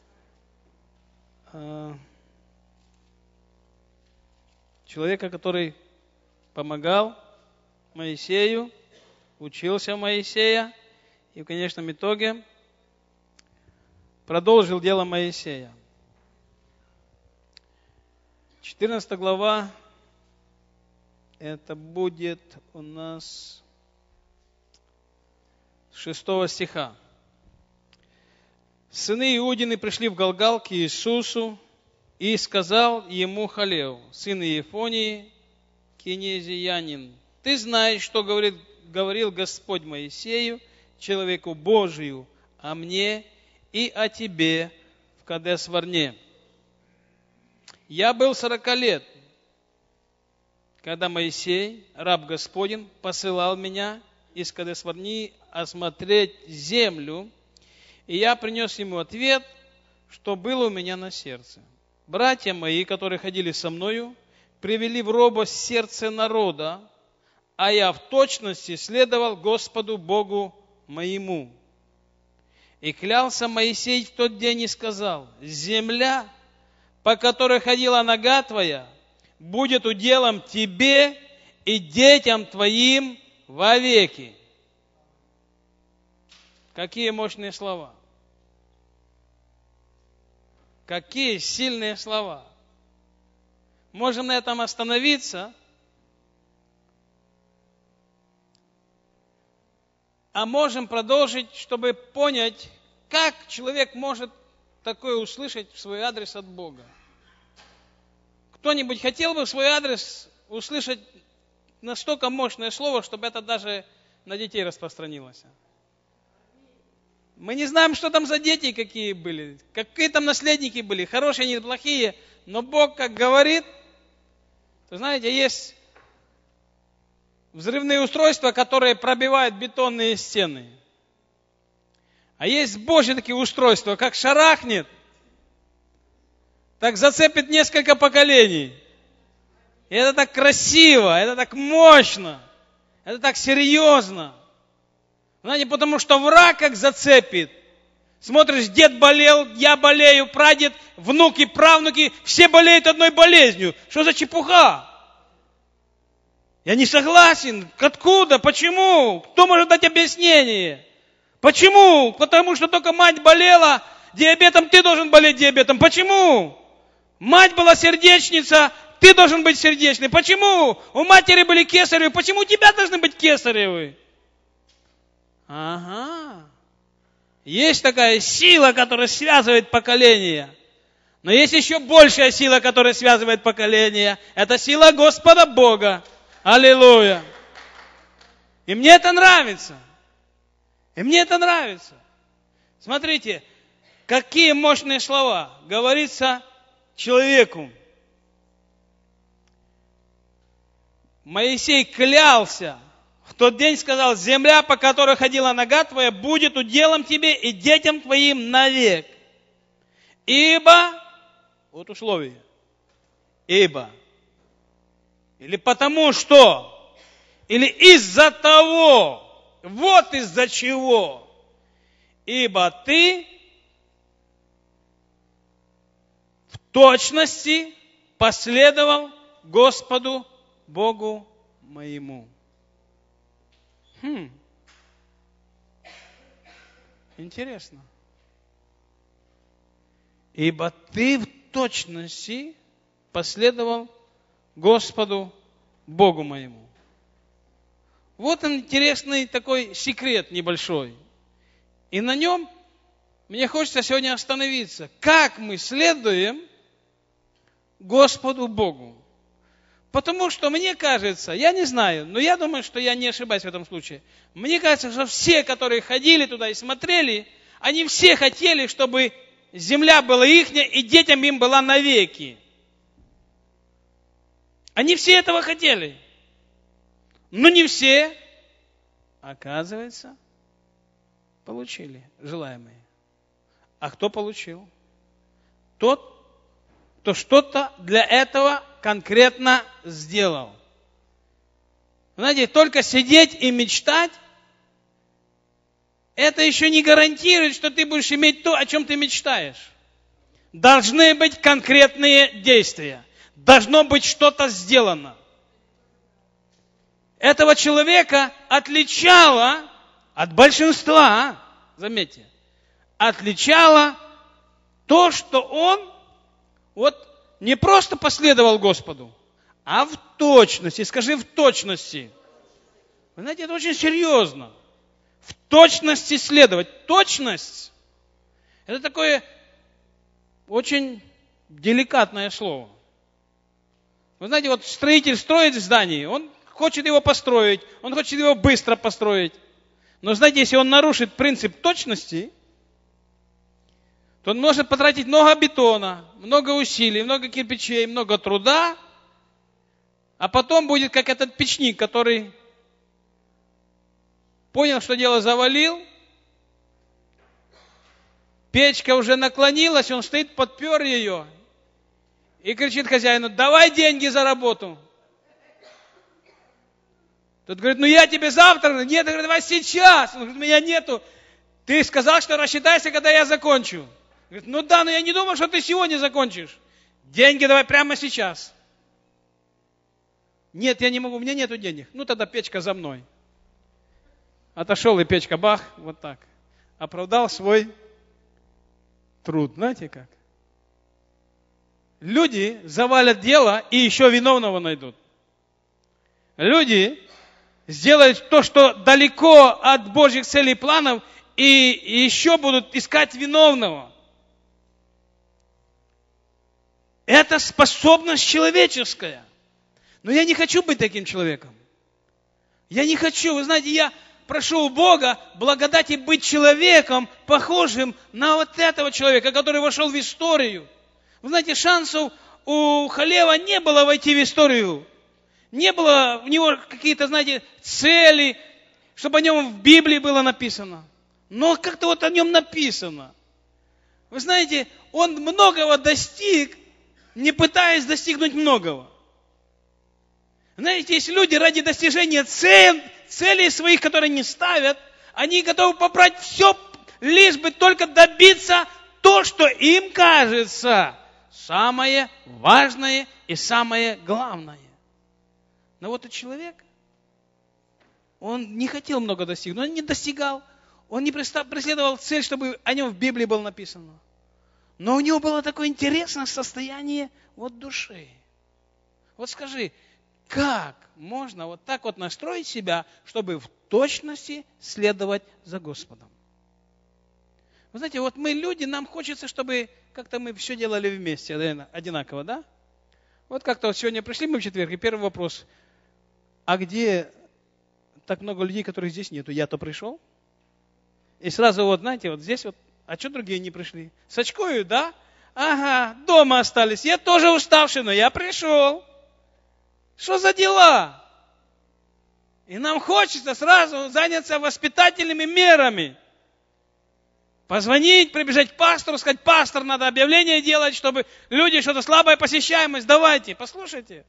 Человека, который помогал Моисею, учился Моисея и в конечном итоге продолжил дело Моисея. 14 глава, это будет у нас 6 стиха. Сыны Иудины пришли в Галгал к Иисусу, и сказал ему Халев, сын Иефонии, кинезиянин: ты знаешь, что говорил Господь Моисею, человеку Божию, о мне и о тебе в Кадес-Варне. Я был 40 лет, когда Моисей, раб Господень, посылал меня из Кадес-Варни осмотреть землю, и я принес ему ответ, что было у меня на сердце. Братья мои, которые ходили со мною, привели в робость сердце народа, а я в точности следовал Господу Богу моему. И клялся Моисей в тот день и сказал: земля, по которой ходила нога твоя, будет уделом тебе и детям твоим вовеки. Какие мощные слова! Какие сильные слова! Можем на этом остановиться, а можем продолжить, чтобы понять, как человек может такое услышать в свой адрес от Бога. Кто-нибудь хотел бы в свой адрес услышать настолько мощное слово, чтобы это даже на детей распространилось? Мы не знаем, что там за дети какие были, какие там наследники были, хорошие, они плохие, но Бог как говорит, то знаете, есть взрывные устройства, которые пробивают бетонные стены. А есть Божьи такие устройства, как шарахнет, так зацепит несколько поколений. И это так красиво, это так мощно, это так серьезно. Знаете, потому что враг как зацепит. Смотришь, дед болел, я болею, прадед, внуки, правнуки, все болеют одной болезнью. Что за чепуха? Я не согласен. Откуда? Почему? Кто может дать объяснение? Почему? Потому что только мать болела диабетом, ты должен болеть диабетом. Почему? Мать была сердечница, ты должен быть сердечный. Почему? У матери были кесаревы, почему у тебя должны быть кесаревы? Ага. Есть такая сила, которая связывает поколения. Но есть еще большая сила, которая связывает поколения. Это сила Господа Бога. Аллилуйя. И мне это нравится. И мне это нравится. Смотрите, какие мощные слова говорится человеку. Моисей клялся. В тот день сказал: земля, по которой ходила нога твоя, будет уделом тебе и детям твоим навек. Ибо, вот условие, ибо, или потому что, или из-за того, вот из-за чего, ибо ты в точности последовал Господу Богу моему. Интересно. Ибо ты в точности последовал Господу Богу моему. Вот он, интересный такой секрет небольшой. И на нем мне хочется сегодня остановиться. Как мы следуем Господу Богу? Потому что мне кажется, я не знаю, но я думаю, что я не ошибаюсь в этом случае. Мне кажется, что все, которые ходили туда и смотрели, они все хотели, чтобы земля была ихняя и детям им была навеки. Они все этого хотели. Но не все, оказывается, получили желаемое. А кто получил? Тот, кто что-то для этого конкретно сделал. Знаете, только сидеть и мечтать, это еще не гарантирует, что ты будешь иметь то, о чем ты мечтаешь. Должны быть конкретные действия. Должно быть что-то сделано. Этого человека отличало от большинства, заметьте, отличало то, что он вот не просто последовал Господу, а в точности. Скажи, в точности. Вы знаете, это очень серьезно. В точности следовать. Точность – это такое очень деликатное слово. Вы знаете, вот строитель строит здание, он хочет его построить, он хочет его быстро построить. Но знаете, если он нарушит принцип точности, то он может потратить много бетона, много усилий, много кирпичей, много труда, а потом будет как этот печник, который понял, что дело завалил, печка уже наклонилась, он стоит, подпер ее и кричит хозяину: давай деньги за работу. Тот говорит: ну я тебе завтра. Нет, говорит, давай сейчас. Он говорит: меня нету. Ты сказал, что рассчитайся, когда я закончу. Говорит: ну да, но я не думал, что ты сегодня закончишь. Деньги давай прямо сейчас. Нет, я не могу, у меня нету денег. Ну тогда печка за мной. Отошел, и печка, бах, вот так. Оправдал свой труд. Знаете как? Люди завалят дело и еще виновного найдут. Люди сделают то, что далеко от Божьих целей и планов, и еще будут искать виновного. Это способность человеческая. Но я не хочу быть таким человеком. Я не хочу. Вы знаете, я прошу у Бога благодати быть человеком, похожим на вот этого человека, который вошел в историю. Вы знаете, шансов у Халева не было войти в историю. Не было у него какие-то, знаете, цели, чтобы о нем в Библии было написано. Но как-то вот о нем написано. Вы знаете, он многого достиг, не пытаясь достигнуть многого. Знаете, есть люди ради достижения целей своих, которые не ставят, они готовы побрать все, лишь бы только добиться то, что им кажется самое важное и самое главное. Но вот этот человек, он не хотел много достигнуть, он не достигал, он не преследовал цель, чтобы о нем в Библии было написано. Но у него было такое интересное состояние вот души. Вот скажи, как можно вот так вот настроить себя, чтобы в точности следовать за Господом? Вы знаете, вот мы люди, нам хочется, чтобы как-то мы все делали вместе, одинаково, да? Вот как-то вот сегодня пришли мы в четверг, и первый вопрос. А где так много людей, которых здесь нету? Я-то пришел? И сразу вот, знаете, вот здесь вот, а что другие не пришли? С очкою, да? Ага, дома остались. Я тоже уставший, но я пришел. Что за дела? И нам хочется сразу заняться воспитательными мерами. Позвонить, прибежать к пастору, сказать: пастор, надо объявление делать, чтобы люди, что-то слабая посещаемость, давайте, послушайте.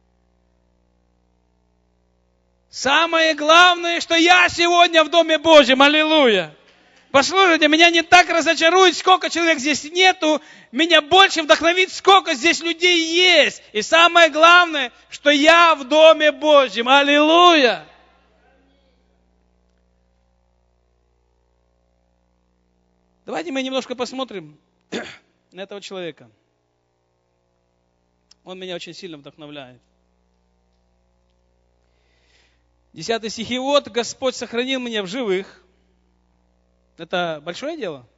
Самое главное, что я сегодня в Доме Божьем, аллилуйя. Послушайте, меня не так разочарует, сколько человек здесь нету, меня больше вдохновит, сколько здесь людей есть. И самое главное, что я в Доме Божьем, аллилуйя. Давайте мы немножко посмотрим на этого человека. Он меня очень сильно вдохновляет. 10 стих. И вот Господь сохранил меня в живых. Это большое дело?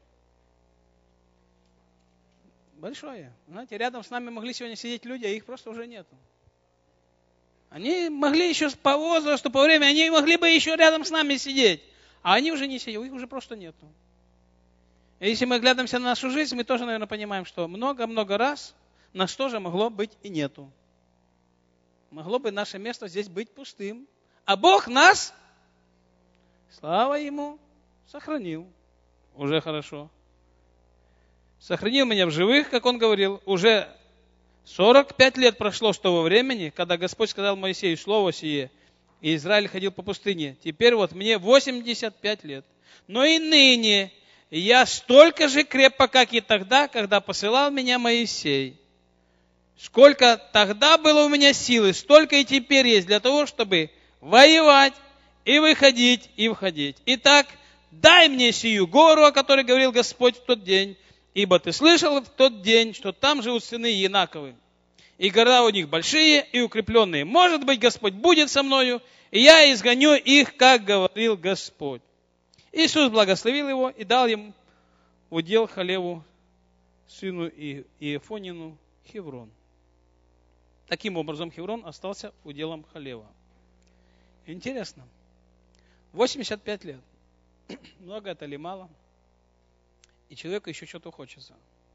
Большое. Знаете, рядом с нами могли сегодня сидеть люди, а их просто уже нету. Они могли еще по возрасту, по времени, они могли бы еще рядом с нами сидеть. А они уже не сидят, их уже просто нету. И если мы глядимся на нашу жизнь, мы тоже, наверное, понимаем, что много-много раз нас тоже могло быть и нету. Могло бы наше место здесь быть пустым. А Бог нас, слава Ему, сохранил. Уже хорошо. Сохранил меня в живых, как Он говорил. Уже 45 лет прошло с того времени, когда Господь сказал Моисею слово сие, и Израиль ходил по пустыне. Теперь вот мне 85 лет. Но и ныне я столько же крепок, как и тогда, когда посылал меня Моисей. Сколько тогда было у меня силы, столько и теперь есть для того, чтобы воевать и выходить и входить. Итак, дай мне сию гору, о которой говорил Господь в тот день, ибо ты слышал в тот день, что там живут сыны Янаковы, и города у них большие и укрепленные. Может быть, Господь будет со мною, и я изгоню их, как говорил Господь. Иисус благословил его и дал ему в удел Халеву, сыну Иефонину, Хеврон. Таким образом, Хеврон остался уделом Халева. Интересно. 85 лет. Много это или мало? И человеку еще что-то хочется.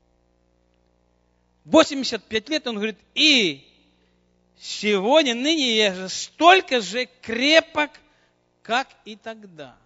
85 лет он говорит: и сегодня, ныне я же столько же крепок, как и тогда.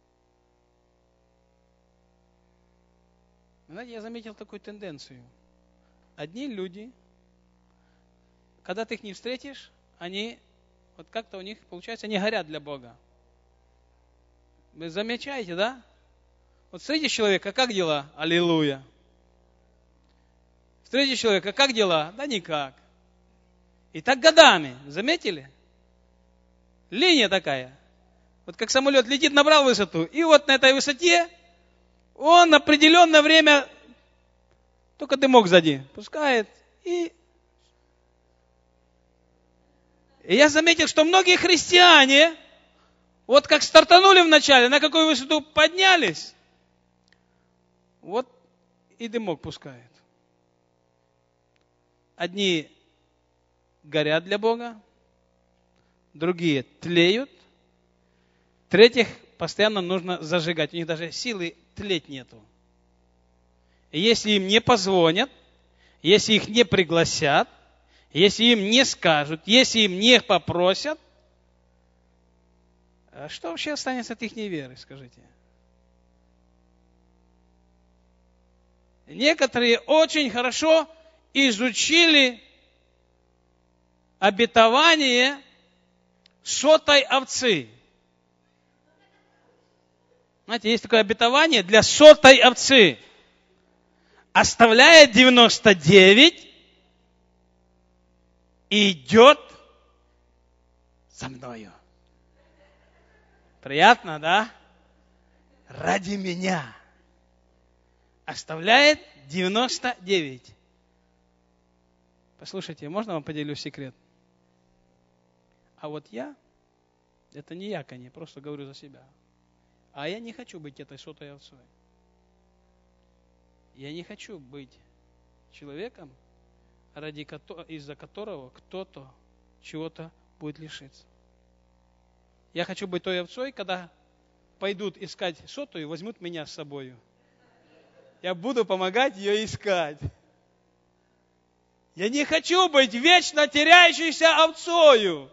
Знаете, я заметил такую тенденцию. Одни люди, когда ты их не встретишь, они, вот как-то у них получается, они горят для Бога. Вы замечаете, да? Вот встретишь человека, как дела? Аллилуйя. Встретишь человека, как дела? Да никак. И так годами, заметили? Линия такая. Вот как самолет летит, набрал высоту, и вот на этой высоте он определенное время только дымок сзади пускает. И я заметил, что многие христиане, вот как стартанули вначале, на какую высоту поднялись, вот и дымок пускает. Одни горят для Бога, другие тлеют, третьих постоянно нужно зажигать. У них даже силы тлеть нету. И если им не позвонят, если их не пригласят, если им не скажут, если им не попросят, что вообще останется от их неверы, скажите? Некоторые очень хорошо изучили обетование сотой овцы. Знаете, есть такое обетование для сотой овцы. Оставляет 99 и идет за мною. Приятно, да? Ради меня. Оставляет 99. Послушайте, можно вам поделюсь секрет? А вот я, это не я, конечно, просто говорю за себя. А я не хочу быть этой сотой овцой. Я не хочу быть человеком, из-за которого кто-то чего-то будет лишиться. Я хочу быть той овцой, когда пойдут искать сотую, возьмут меня с собой. Я буду помогать ее искать. Я не хочу быть вечно теряющейся овцою.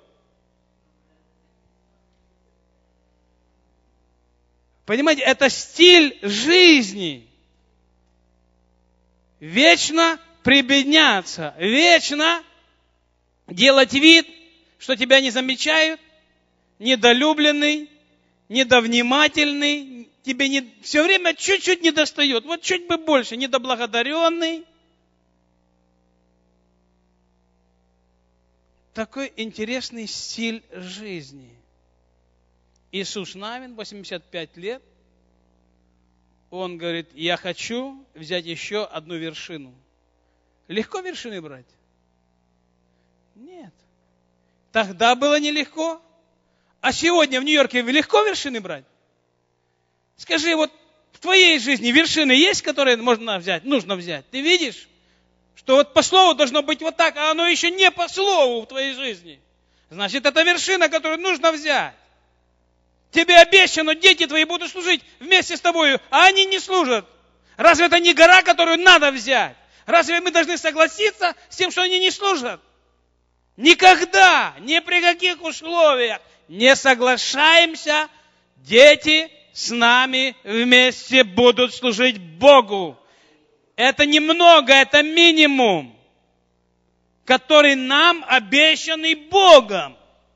Понимаете, это стиль жизни. Вечно прибедняться, вечно делать вид, что тебя не замечают, недолюбленный, недовнимательный, тебе все время чуть-чуть недостает, вот чуть бы больше, недоблагодаренный. Такой интересный стиль жизни. Иисус Навин, 85 лет, он говорит, я хочу взять еще одну вершину. Легко вершины брать? Нет. Тогда было нелегко. А сегодня в Нью-Йорке легко вершины брать? Скажи, вот в твоей жизни вершины есть, которые можно взять, нужно взять? Ты видишь, что вот по слову должно быть вот так, а оно еще не по слову в твоей жизни. Значит, это вершина, которую нужно взять. Тебе обещано, дети твои будут служить вместе с тобой, а они не служат. Разве это не гора, которую надо взять? Разве мы должны согласиться с тем, что они не служат? Никогда, ни при каких условиях не соглашаемся, дети с нами вместе будут служить Богу. Это немного, это минимум, который нам обещанный Богом.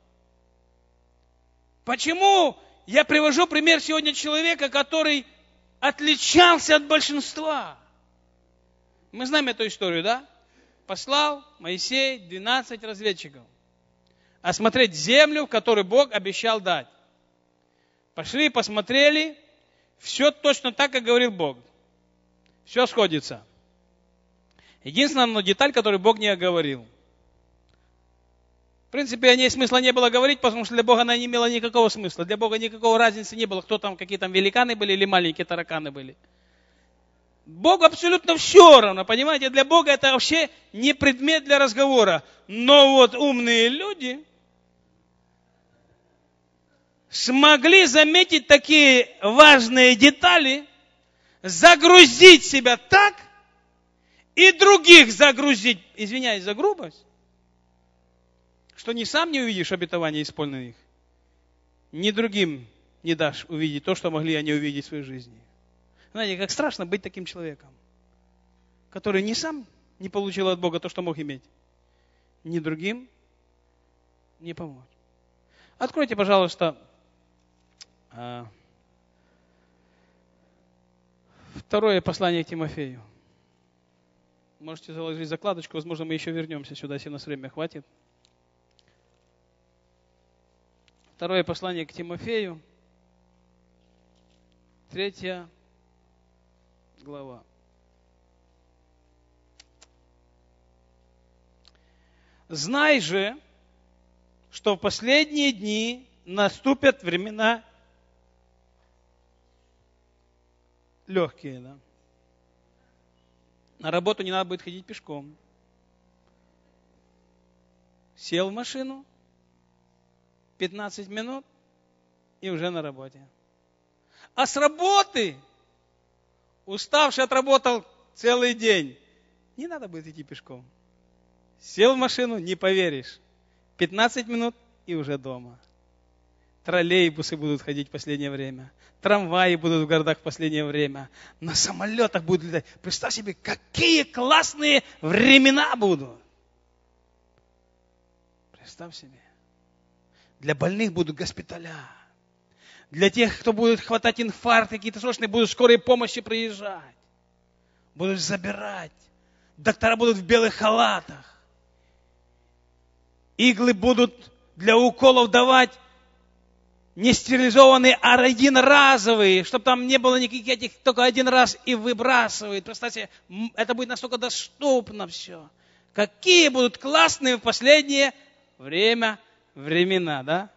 Почему я привожу пример сегодня человека, который отличался от большинства? Мы знаем эту историю, да? Послал Моисей 12 разведчиков осмотреть землю, которую Бог обещал дать. Пошли, посмотрели, все точно так, как говорил Бог. Все сходится. Единственная деталь, которую Бог не оговорил. В принципе, о ней смысла не было говорить, потому что для Бога она не имела никакого смысла. Для Бога никакого разницы не было, кто там, какие там великаны были или маленькие тараканы были. Богу абсолютно все равно, понимаете? Для Бога это вообще не предмет для разговора. Но вот умные люди смогли заметить такие важные детали, загрузить себя так и других загрузить, извиняюсь за грубость, что ни сам не увидишь обетования исполненных, ни другим не дашь увидеть то, что могли они увидеть в своей жизни. Знаете, как страшно быть таким человеком, который ни сам не получил от Бога то, что мог иметь, ни другим не помочь. Откройте, пожалуйста, второе послание к Тимофею. Можете заложить закладочку, возможно, мы еще вернемся сюда, если у нас время хватит. Второе послание к Тимофею, 3 глава. Знай же, что в последние дни наступят времена легкие. Да? На работу не надо будет ходить пешком. Сел в машину, 15 минут и уже на работе. А с работы, уставший отработал целый день, не надо будет идти пешком. Сел в машину, не поверишь, 15 минут и уже дома. Троллейбусы будут ходить в последнее время, трамваи будут в городах в последнее время, на самолетах будут летать. Представь себе, какие классные времена будут. Представь себе. Для больных будут госпиталя. Для тех, кто будет хватать инфаркт, какие-то срочные, будут скорые помощи приезжать. Будут забирать. Доктора будут в белых халатах. Иглы будут для уколов давать не стерилизованные, а единоразовые, чтобы там не было никаких этих, только один раз и выбрасывают. Представьте, это будет настолько доступно все. Какие будут классные в последнее времена, да?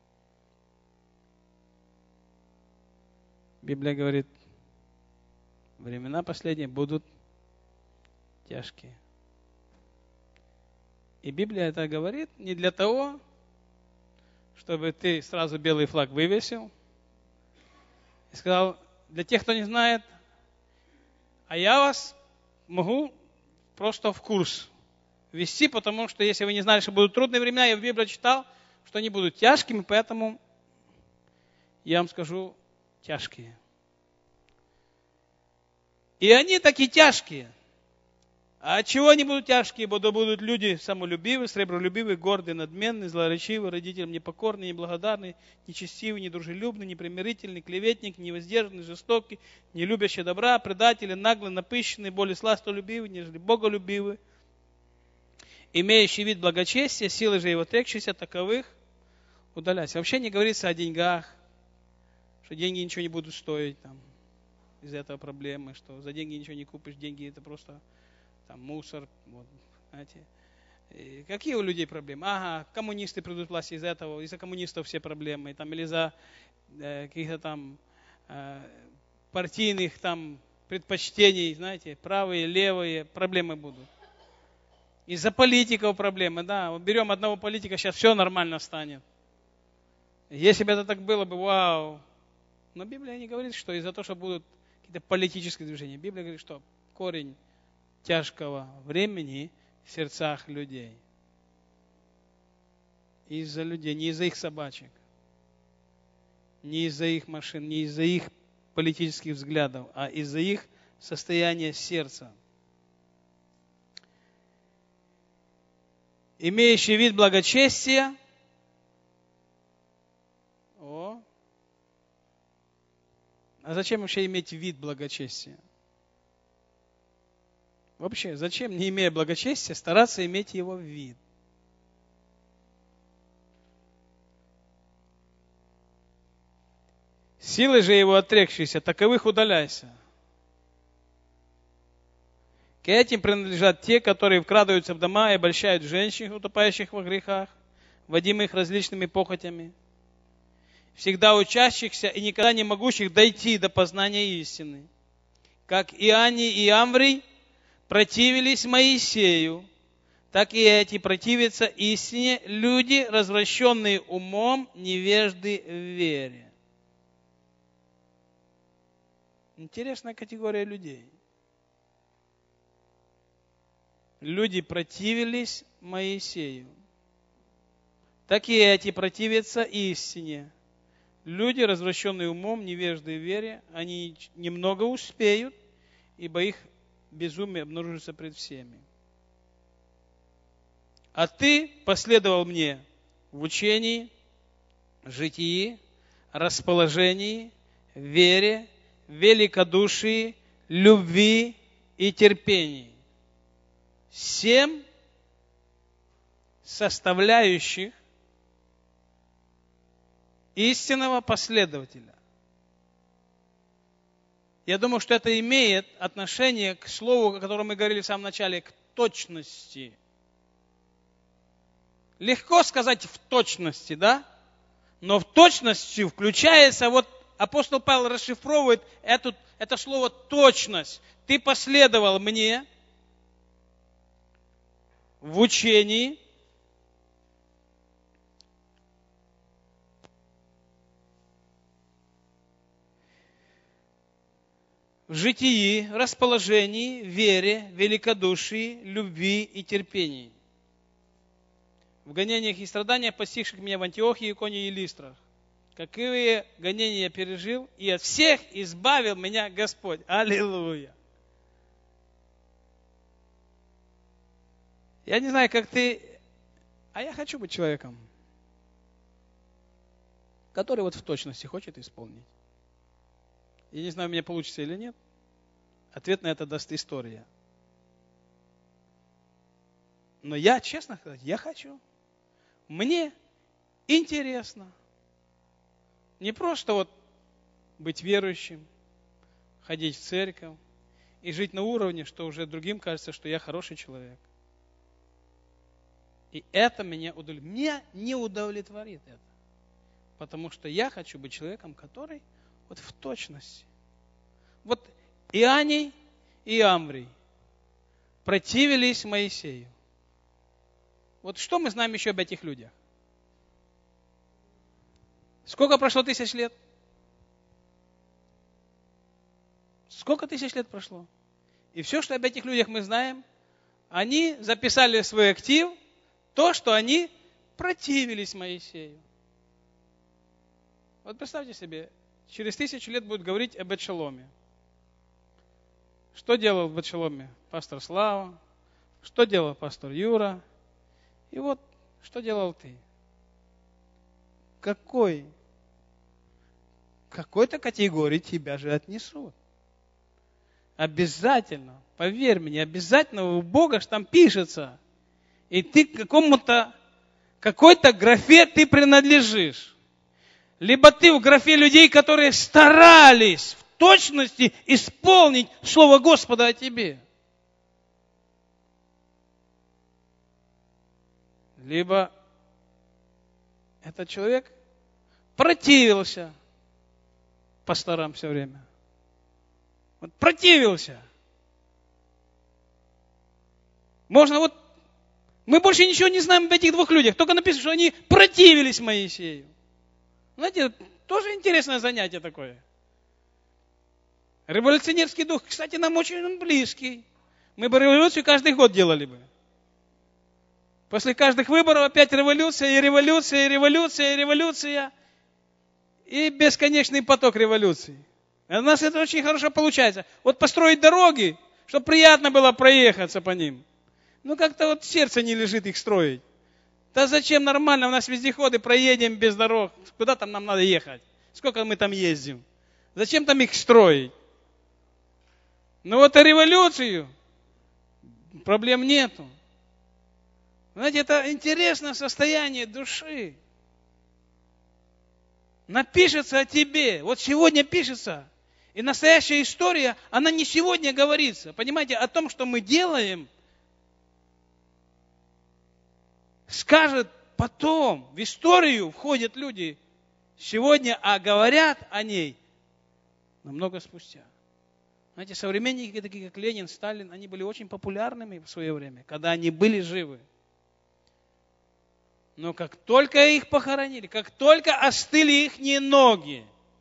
Библия говорит, времена последние будут тяжкие. И Библия это говорит не для того, чтобы ты сразу белый флаг вывесил и сказал, для тех, кто не знает, а я вас могу просто в курс ввести, потому что если вы не знали, что будут трудные времена, я в Библии читал, что они будут тяжкими, поэтому я вам скажу тяжкие. И они такие тяжкие. А от чего они будут тяжкие? Будут люди самолюбивые, сребролюбивые, гордые, надменные, злоречивые, родителям непокорные, неблагодарные, нечестивые, недружелюбные, непримирительные, клеветник, невоздержанный, жестокий, не любящий добра, предатели, наглые, напыщенные, более сластолюбивые, нежели боголюбивые, имеющий вид благочестия, силы же его отрекшиеся, таковых удаляйся. Вообще не говорится о деньгах, что деньги ничего не будут стоить, там, из-за этого проблемы, что за деньги ничего не купишь, деньги это просто там мусор, вот, знаете. И какие у людей проблемы? Ага, коммунисты придут к власти из-за этого, из-за коммунистов все проблемы, там, или из-за каких-то там партийных там предпочтений, знаете, правые, левые, проблемы будут. Из-за политиков проблемы, да. Вот берем одного политика, сейчас все нормально станет. Если бы это так было бы, вау. Но Библия не говорит, что из-за того, что будут какие-то политические движения. Библия говорит, что корень тяжкого времени в сердцах людей. Из-за людей, не из-за их собачек, не из-за их машин, не из-за их политических взглядов, а из-за их состояния сердца. Имеющий вид благочестия. А зачем вообще иметь вид благочестия? Вообще, зачем, не имея благочестия, стараться иметь его вид? Силы же его отрекшиеся, таковых удаляйся. К этим принадлежат те, которые вкрадываются в дома и обольщают женщин, утопающих во грехах, водимых различными похотями, всегда учащихся и никогда не могущих дойти до познания истины. Как Иоанний и Амврий противились Моисею, так и эти противятся истине, люди, развращенные умом, невежды в вере. Интересная категория людей. Люди противились Моисею, так и эти противятся истине. Люди, развращенные умом, невежды в вере, они немного успеют, ибо их безумие обнаружится пред всеми. А ты последовал мне в учении, житии, расположении, вере, великодушии, любви и терпении. 7 составляющих истинного последователя. Я думаю, что это имеет отношение к слову, о котором мы говорили в самом начале, к точности. Легко сказать в точности, да? Но в точности включается, вот апостол Павел расшифровывает это слово точность. Ты последовал мне в учении, в житии, расположении, вере, великодушии, любви и терпении. В гонениях и страданиях, постигших меня в Антиохии, Иконии и Листрах. Какие гонения я пережил, и от всех избавил меня Господь. Аллилуйя! Я не знаю, как ты, а я хочу быть человеком, который вот в точности хочет исполнить. Я не знаю, у меня получится или нет. Ответ на это даст история. Но я, честно сказать, я хочу. Мне интересно. Не просто вот быть верующим, ходить в церковь и жить на уровне, что уже другим кажется, что я хороший человек. И это меня удовлетворит. Меня не удовлетворит это. Потому что я хочу быть человеком, который вот в точности. Вот Ианей и Амврий противились Моисею. Вот что мы знаем еще об этих людях? Сколько прошло 1000 лет? Сколько 1000 лет прошло? И все, что об этих людях мы знаем, они записали в свой актив то, что они противились Моисею. Вот представьте себе, через 1000 лет будут говорить об Авшаломе. Что делал в Авшаломе пастор Слава? Что делал пастор Юра? И вот, что делал ты? Какой-то категории тебя же отнесут. Обязательно, поверь мне, обязательно у Бога ж там пишется. И ты какой-то графе ты принадлежишь. Либо ты в графе людей, которые старались в точности исполнить Слово Господа о тебе. Либо этот человек противился пасторам все время. Вот противился. Мы больше ничего не знаем об этих двух людях. Только написано, что они противились Моисею. Знаете, тоже интересное занятие такое. Революционерский дух, кстати, нам очень близкий. Мы бы революцию каждый год делали бы. После каждых выборов опять революция, и революция, и революция, и революция. И бесконечный поток революций. У нас это очень хорошо получается. Вот построить дороги, чтобы приятно было проехаться по ним. Как-то вот сердце не лежит их строить. Да зачем, нормально, у нас вездеходы, проедем без дорог. Куда там нам надо ехать? Сколько мы там ездим? Зачем там их строить? А революцию проблем нету. Знаете, это интересное состояние души. Напишется о тебе. Вот сегодня пишется. И настоящая история, она не сегодня говорится. Понимаете, о том, что мы делаем, скажет потом. В историю входят люди сегодня, а говорят о ней намного спустя. Знаете, современники, такие как Ленин, Сталин, они были очень популярными в свое время, когда они были живы. Но как только их похоронили, как только остыли их ноги,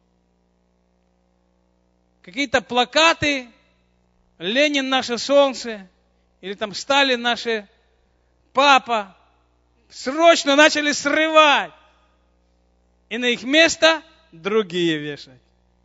какие-то плакаты, Ленин наше солнце, или там Сталин наше папа, срочно начали срывать. И на их место другие вешать.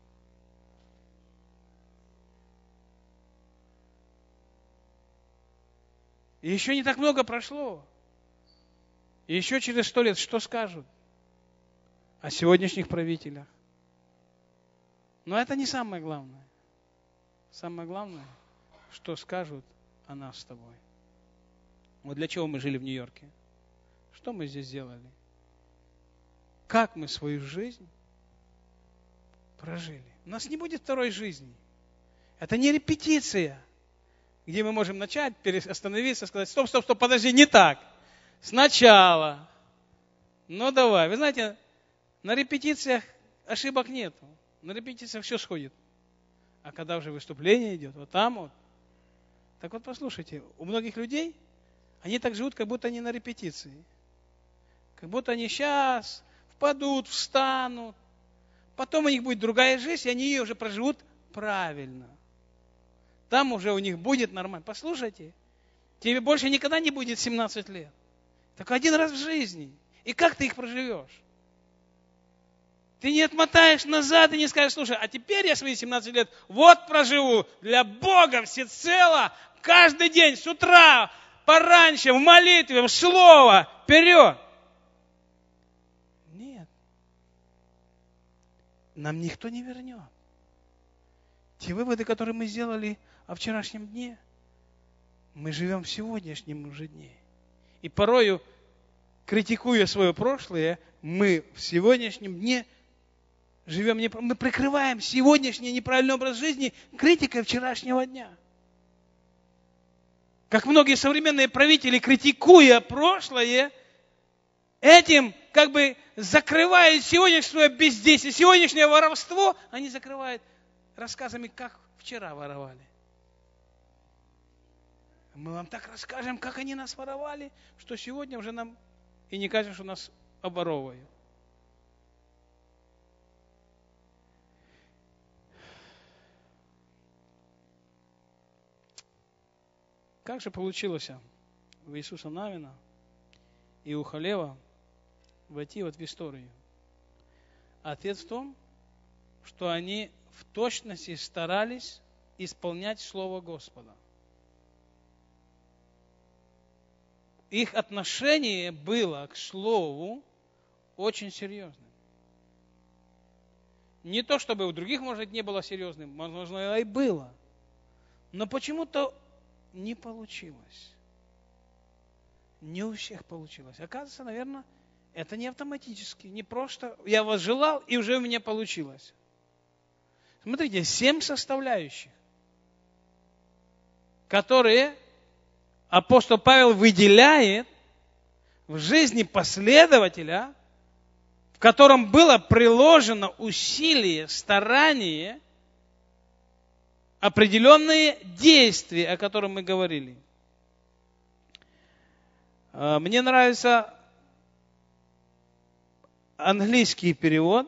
И еще не так много прошло. И еще через 100 лет что скажут о сегодняшних правителях? Но это не самое главное. Самое главное, что скажут о нас с тобой. Вот для чего мы жили в Нью-Йорке? Что мы здесь делали? Как мы свою жизнь прожили? У нас не будет второй жизни. Это не репетиция, где мы можем начать, остановиться, сказать, стоп, подожди, не так. Сначала. Давай. Вы знаете, на репетициях ошибок нет. На репетициях все сходит. А когда уже выступление идет, вот там вот. Так вот послушайте, у многих людей, они так живут, как будто они на репетиции. Как будто они сейчас впадут, встанут. Потом у них будет другая жизнь, и они ее уже проживут правильно. Там уже у них будет нормально. Послушайте, тебе больше никогда не будет 17 лет. Только один раз в жизни. И как ты их проживешь? Ты не отмотаешь назад и не скажешь, слушай, а теперь я свои 17 лет вот проживу для Бога всецело, каждый день, с утра, пораньше, в молитве, в слово, вперед. Нет. Нам никто не вернет. Те выводы, которые мы сделали о вчерашнем дне, мы живем в сегодняшнем уже дне. И порою, критикуя свое прошлое, мы в сегодняшнем дне живем, мы прикрываем сегодняшний неправильный образ жизни критикой вчерашнего дня. Как многие современные правители, критикуя прошлое, этим как бы закрывают сегодняшнее бездействие, сегодняшнее воровство, они закрывают рассказами, как вчера воровали. Мы вам так расскажем, как они нас воровали, что сегодня уже нам и не кажется, что нас оборовывают. Как же получилось у Иисуса Навина и у Халева войти вот в историю? Ответ в том, что они в точности старались исполнять Слово Господа. Их отношение было к Слову очень серьезным. Не то, чтобы у других, может, не было серьезным, возможно, и было. Но почему-то не получилось. Не у всех получилось. Оказывается, наверное, это не автоматически, не просто я возжелал, и уже у меня получилось. Смотрите, 7 составляющих, которые апостол Павел выделяет в жизни последователя, в котором было приложено усилие, старание, определенные действия, о которых мы говорили. Мне нравится английский перевод.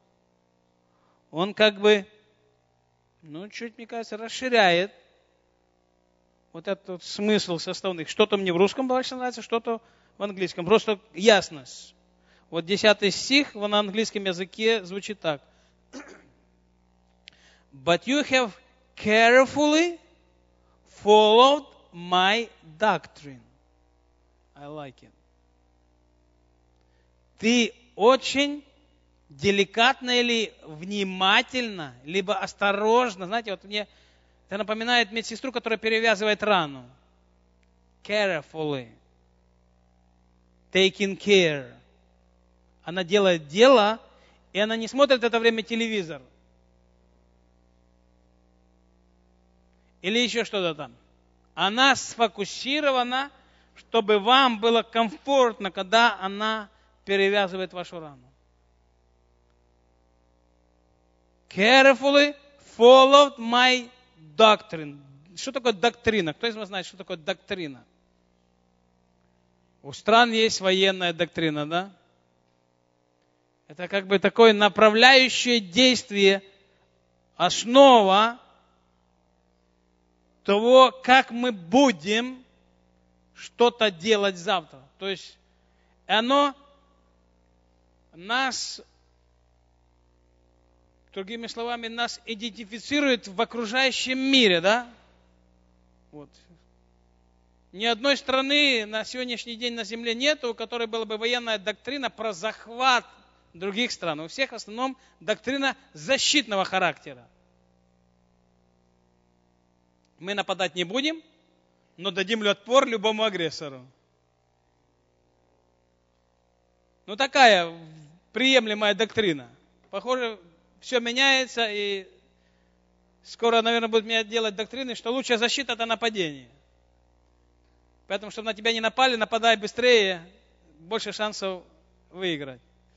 Он как бы, чуть, мне кажется, расширяет вот этот смысл составных. Что-то мне в русском больше нравится, что-то в английском. Просто ясность. Вот 10 стих на английском языке звучит так. But you have carefully followed my doctrine. I like it. Ты очень деликатно или внимательно, либо осторожно. Знаете, вот мне это напоминает медсестру, которая перевязывает рану. Carefully. Taking care. Она делает дело, и она не смотрит в это время телевизор. Или еще что-то там. Она сфокусирована, чтобы вам было комфортно, когда она перевязывает вашу рану. Carefully followed my doctrine. Что такое доктрина? Кто из вас знает, что такое доктрина? У стран есть военная доктрина, да? Это как бы такое направляющее действие, основа того, как мы будем что-то делать завтра. То есть оно нас, другими словами, нас идентифицирует в окружающем мире, да? Вот. Ни одной страны на сегодняшний день на земле нет, у которой была бы военная доктрина про захват других стран. У всех в основном доктрина защитного характера. Мы нападать не будем, но дадим отпор любому агрессору. Такая приемлемая доктрина. Похоже, все меняется, и скоро, наверное, будут меня делать доктрины, что лучшая защита – это нападение. Поэтому, чтобы на тебя не напали, нападай быстрее, больше шансов выиграть.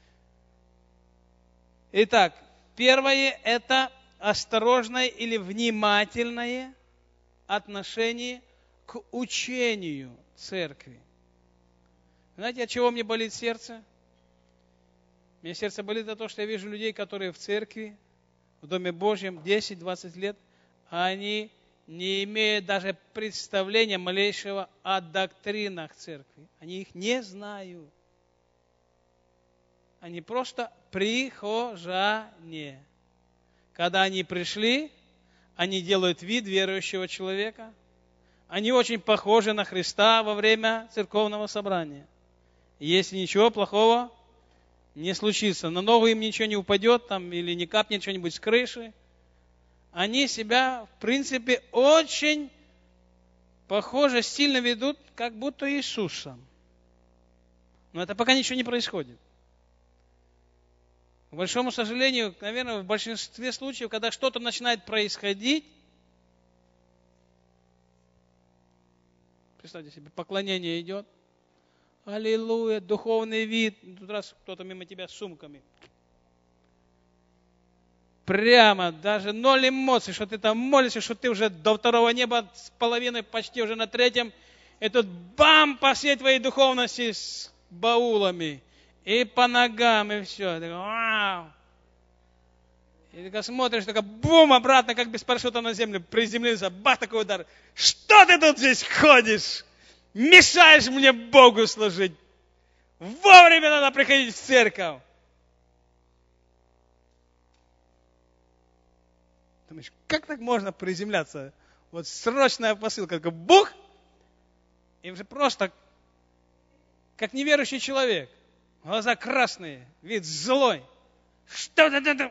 Итак, первое – это осторожное или внимательное отношение к учению церкви. Знаете, от чего мне болит сердце? Мне сердце болит от того, что я вижу людей, которые в церкви, в Доме Божьем 10-20 лет, а они не имеют даже представления малейшего о доктринах церкви. Они их не знают. Они просто прихожане. Когда они пришли, они делают вид верующего человека. Они очень похожи на Христа во время церковного собрания. Если ничего плохого не случится, на ногу им ничего не упадет там, или не капнет что-нибудь с крыши, они себя, в принципе, очень похоже, сильно ведут, как будто Иисусом. Но это пока ничего не происходит. К большому сожалению, наверное, в большинстве случаев, когда что-то начинает происходить, представьте себе, поклонение идет, аллилуйя, духовный вид, тут раз кто-то мимо тебя с сумками. прямо, даже 0 эмоций, что ты там молишься, что ты уже до 2 неба с половиной, почти уже на 3, и тут бам, по всей твоей духовности с баулами, и по ногам, и все. Ты, вау! И ты смотришь, только бум, обратно, как без парашюта на землю, приземлился, бах, такой удар. Что ты тут здесь ходишь? Мешаешь мне Богу служить. Вовремя надо приходить в церковь. Думаешь, как так можно приземляться? Вот срочная посылка, как бух, и уже просто, как неверующий человек. Глаза красные, вид злой. Что ты?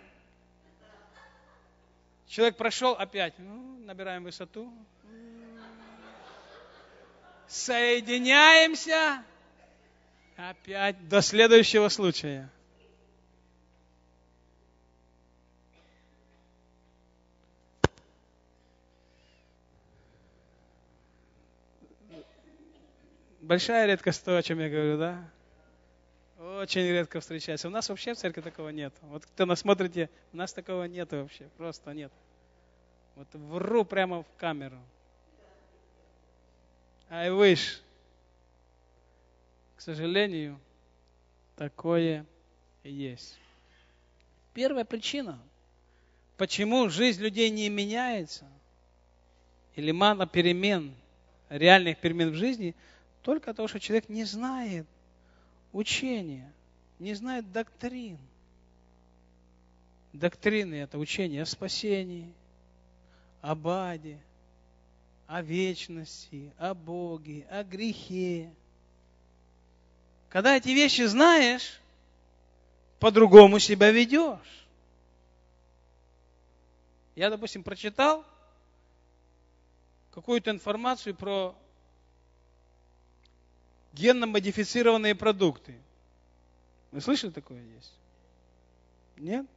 Человек прошел опять. Набираем высоту. Соединяемся. Опять до следующего случая. Большая редкость то, о чем я говорю, да? Очень редко встречается. У нас вообще в церкви такого нет. Вот кто нас смотрите, у нас такого нет вообще. Просто нет. Вот вру прямо в камеру. I wish. К сожалению, такое есть. Первая причина, почему жизнь людей не меняется, или мало перемен, реальных перемен в жизни, только то, что человек не знает учения, не знает доктрин. Доктрины – это учение о спасении, об аде, о вечности, о Боге, о грехе. Когда эти вещи знаешь, по-другому себя ведешь. Я, допустим, прочитал какую-то информацию про генно-модифицированные продукты. Вы слышали, такое есть? Нет?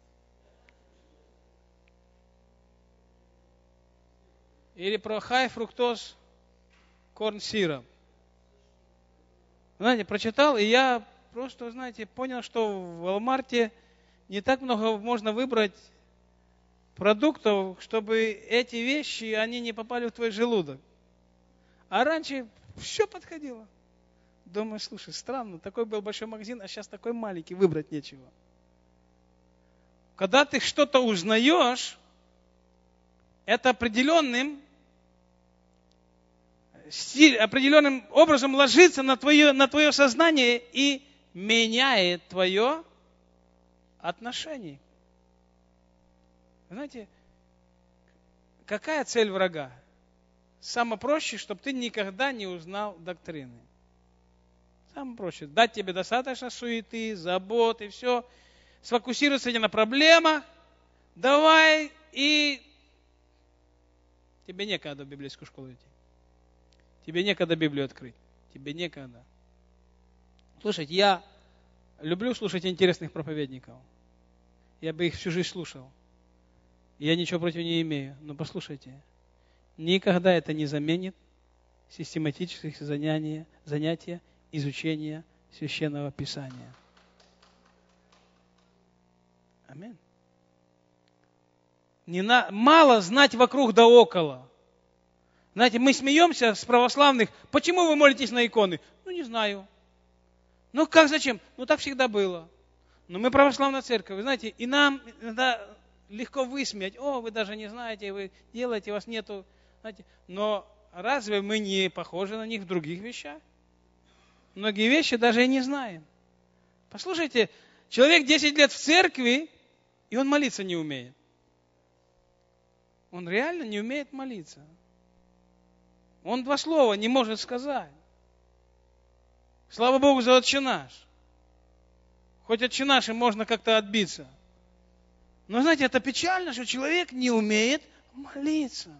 Или про high fructose corn syrup. Знаете, прочитал, и я просто, знаете, понял, что в Walmart не так много можно выбрать продуктов, чтобы эти вещи, они не попали в твой желудок. А раньше все подходило. Думаю, слушай, странно, такой был большой магазин, а сейчас такой маленький, выбрать нечего. Когда ты что-то узнаешь, это определенным образом ложится на твое сознание и меняет твое отношение. Знаете, какая цель врага? Самое проще, чтобы ты никогда не узнал доктрины. Самое проще. Дать тебе достаточно суеты, забот и все. Сфокусироваться на проблемах. Давай, и тебе некогда в библейскую школу идти. Тебе некогда Библию открыть. Тебе некогда. Слушайте, я люблю слушать интересных проповедников. Я бы их всю жизнь слушал. Я ничего против не имею. Но послушайте, никогда это не заменит систематических занятия изучения Священного Писания. Аминь. Мало знать вокруг да около. Знаете, мы смеемся с православных. Почему вы молитесь на иконы? Не знаю. Как, зачем? Так всегда было. Но мы православная церковь, вы знаете, и нам иногда легко высмеять. Вы даже не знаете, вы делаете, у вас нету. Знаете, но разве мы не похожи на них в других вещах? Многие вещи даже и не знаем. Послушайте, человек 10 лет в церкви, и он молиться не умеет. Он реально не умеет молиться. Он 2 слова не может сказать. Слава Богу за Отче наш. Хоть Отче наш им можно как-то отбиться. Но знаете, это печально, что человек не умеет молиться.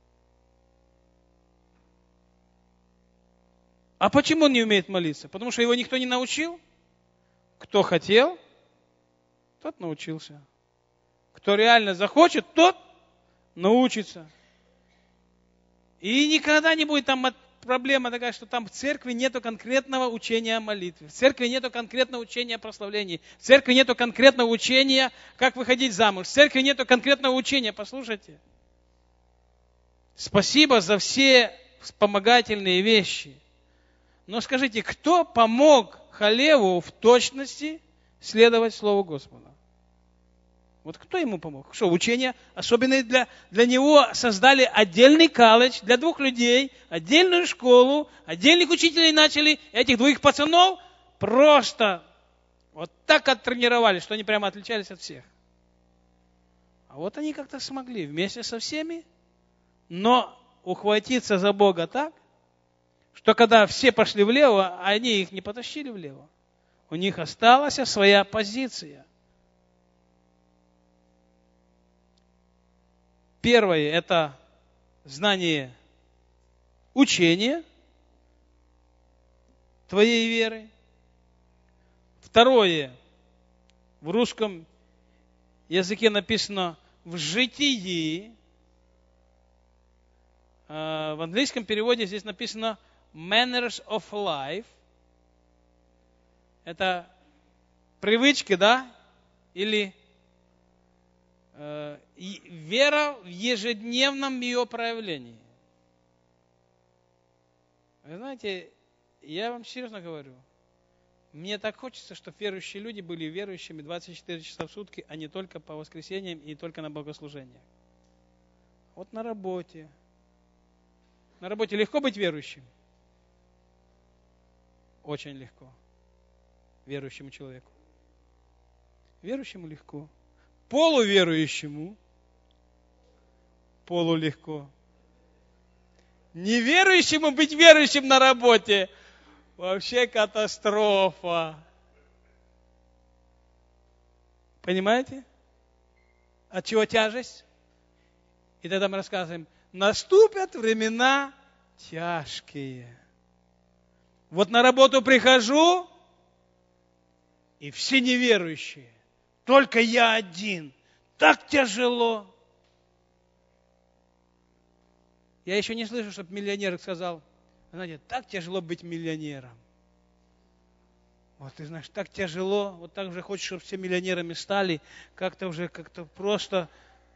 А почему он не умеет молиться? Потому что его никто не научил. Кто хотел, тот научился. Кто реально захочет, тот научится. И никогда не будет там проблема такая, что там в церкви нету конкретного учения о молитве, в церкви нету конкретного учения о прославлении, в церкви нету конкретного учения, как выходить замуж, в церкви нету конкретного учения. Послушайте. Спасибо за все вспомогательные вещи. Но скажите, кто помог Халеву в точности следовать Слову Господа? Вот кто ему помог? Что, учение? Особенно для него создали отдельный колледж для двух людей, отдельную школу, отдельных учителей начали. Этих двоих пацанов просто вот так оттренировали, что они прямо отличались от всех. А вот они как-то смогли вместе со всеми, но ухватиться за Бога так, что когда все пошли влево, они их не потащили влево. У них осталась своя позиция. Первое – это знание учения твоей веры. Второе – в русском языке написано в житии. В английском переводе здесь написано manners of life. Это привычки, да? Или вера в ежедневном ее проявлении. Вы знаете, я вам серьезно говорю, мне так хочется, чтобы верующие люди были верующими 24 часа в сутки, а не только по воскресеньям и только на богослужениях. Вот на работе. На работе легко быть верующим? Очень легко. Верующему человеку. Верующему легко. Полуверующему полулегко. Неверующему быть верующим на работе вообще катастрофа. Понимаете? От чего тяжесть? И тогда мы рассказываем, наступят времена тяжкие. Вот на работу прихожу, и все неверующие. Только я один. Так тяжело. Я еще не слышу, чтобы миллионер сказал, знаете, так тяжело быть миллионером. Вот ты знаешь, так тяжело, вот так уже хочешь, чтобы все миллионерами стали, как-то просто...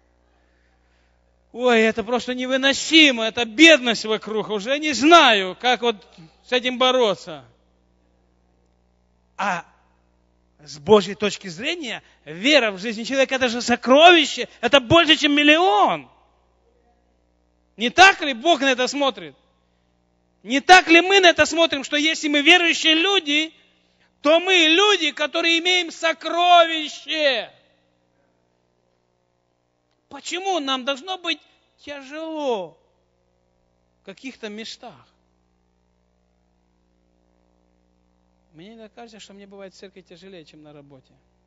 Ой, это просто невыносимо, это бедность вокруг, уже не знаю, как вот с этим бороться. А с Божьей точки зрения, вера в жизнь человека – это же сокровище, это больше, чем миллион. Не так ли Бог на это смотрит? Не так ли мы на это смотрим, что если мы верующие люди, то мы люди, которые имеем сокровище? Почему нам должно быть тяжело в каких-то местах? Мне иногда кажется, что мне бывает в церкви тяжелее, чем на работе.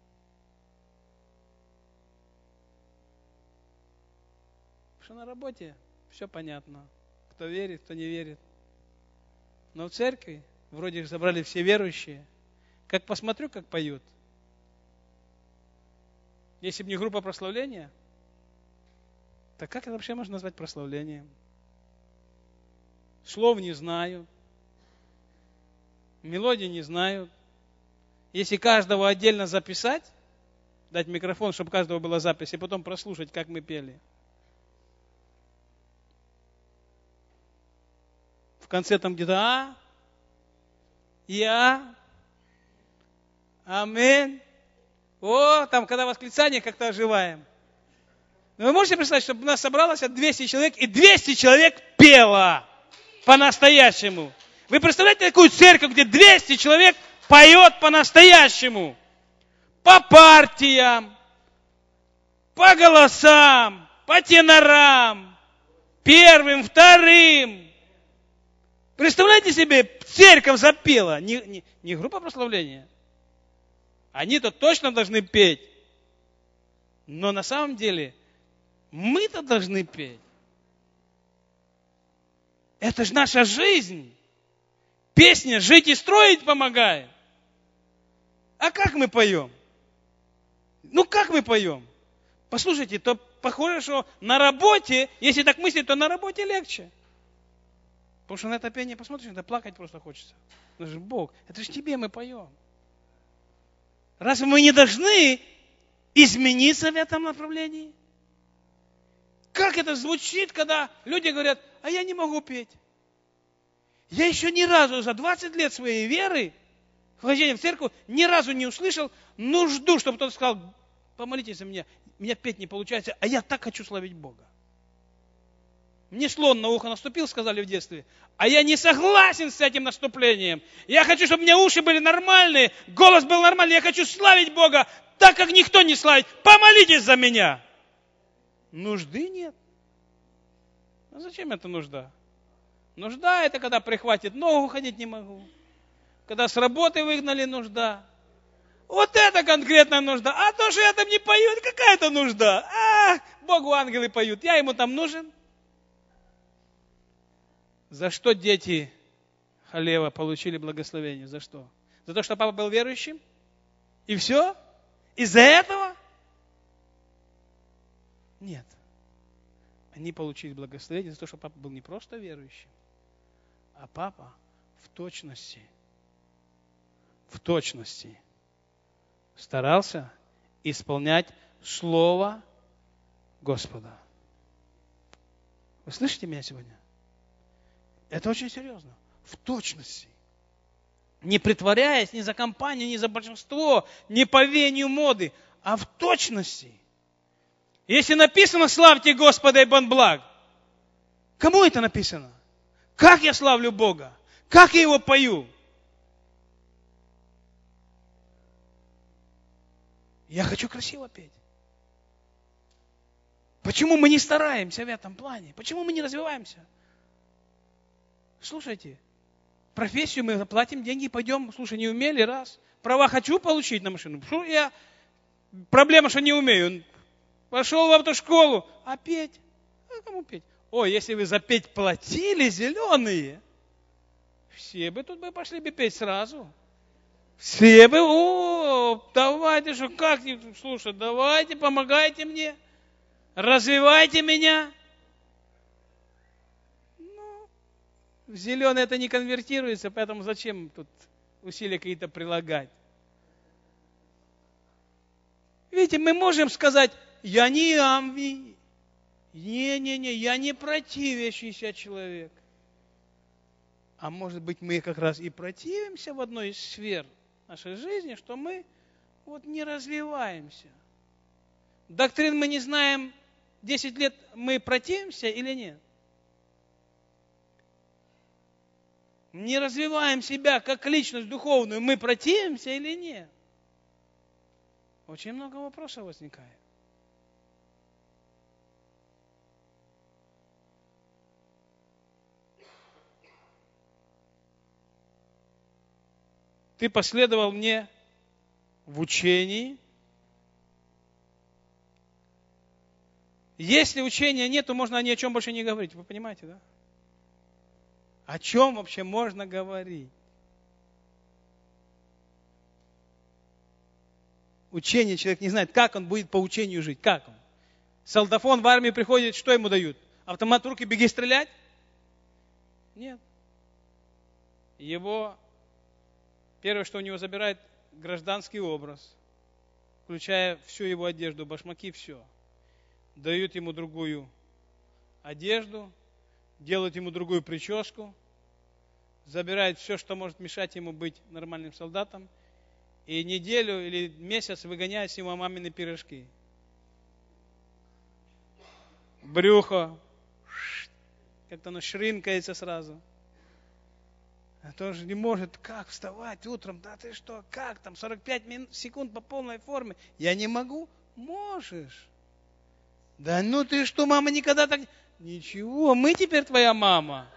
Потому что на работе все понятно. Кто верит, кто не верит. Но в церкви вроде собрали все верующие. Как посмотрю, как поют. Если бы не группа прославления, то как это вообще можно назвать прославлением? Слов не знаю. Мелодии не знают. Если каждого отдельно записать, дать микрофон, чтобы у каждого была запись, и потом прослушать, как мы пели. В конце там где-то аминь. О, там, когда восклицание, как-то оживаем. Но вы можете представить, чтобы у нас собралось 200 человек, и 200 человек пело по-настоящему. Вы представляете такую церковь, где 200 человек поет по-настоящему? По партиям, по голосам, по тенорам, первым, вторым. Представляете себе, церковь запела, не группа прославления. Они-то точно должны петь. Но на самом деле мы-то должны петь. Это же наша жизнь. Песня жить и строить помогает. А как мы поем? Ну как мы поем? Послушайте, то похоже, что на работе, если так мыслить, то на работе легче. Потому что на это пение посмотришь, это плакать просто хочется. Это же Бог, это же тебе мы поем. Разве мы не должны измениться в этом направлении? Как это звучит, когда люди говорят, а я не могу петь. Я еще ни разу за 20 лет своей веры, вхождения в церковь, ни разу не услышал нужду, чтобы кто-то сказал, помолитесь за меня, у меня петь не получается, а я так хочу славить Бога. Мне слон на ухо наступил, сказали в детстве, а я не согласен с этим наступлением. Я хочу, чтобы у меня уши были нормальные, голос был нормальный, я хочу славить Бога так, как никто не славит. Помолитесь за меня. Нужды нет. А зачем эта нужда? Нужда это когда прихватит ногу, ходить не могу. Когда с работы выгнали, нужда. Вот это конкретная нужда. А то, что я там не пою, это какая-то нужда. Богу ангелы поют, я ему там нужен. За что дети Халева получили благословение? За что? За то, что папа был верующим? И все? Из-за этого? Нет. Они получили благословение за то, что папа был не просто верующим, а папа в точности старался исполнять Слово Господа. Вы слышите меня сегодня? Это очень серьезно. В точности. Не притворяясь ни за компанию, ни за большинство, ни по веянию моды, а в точности. Если написано «Славьте Господа, ибо Он благ», кому это написано? Как я славлю Бога? Как я Его пою? Я хочу красиво петь. Почему мы не стараемся в этом плане? Почему мы не развиваемся? Слушайте, профессию мы заплатим деньги, пойдем, слушай, не умели, раз. Права хочу получить на машину. Проблема, что не умею. Пошел в автошколу, а петь? А кому петь? Ой, если вы за петь платили, зеленые, все бы тут пошли бы петь сразу. Все бы, давайте, что, как, слушай, давайте, помогайте мне, развивайте меня. В зеленое это не конвертируется, поэтому зачем тут усилия какие-то прилагать? Видите, мы можем сказать, я не амви, я не противящийся человек. А может быть, мы как раз и противимся в одной из сфер нашей жизни, что мы не развиваемся. Доктрин мы не знаем, 10 лет мы противимся или нет? Не развиваем себя как личность духовную, мы противимся или нет? Очень много вопросов возникает. Ты последовал мне в учении. Если учения нет, то можно ни о чем больше не говорить. Вы понимаете, да? О чем вообще можно говорить? Учение человек не знает, как он будет по учению жить. Как он? Солдафон в армию приходит, что ему дают? Автомат в руки, беги стрелять? Нет. Первое, что у него забирает, гражданский образ, включая всю его одежду, башмаки, все. Дают ему другую одежду, делают ему другую прическу, забирают все, что может мешать ему быть нормальным солдатом, и неделю или месяц выгоняют с него мамины пирожки. Брюхо, как-то оно шринкается сразу. А то же не может, как вставать утром, да ты что, как там, 45 секунд по полной форме. Я не могу. Можешь. Да ну ты что, мама никогда так... Ничего, мы теперь твоя мама.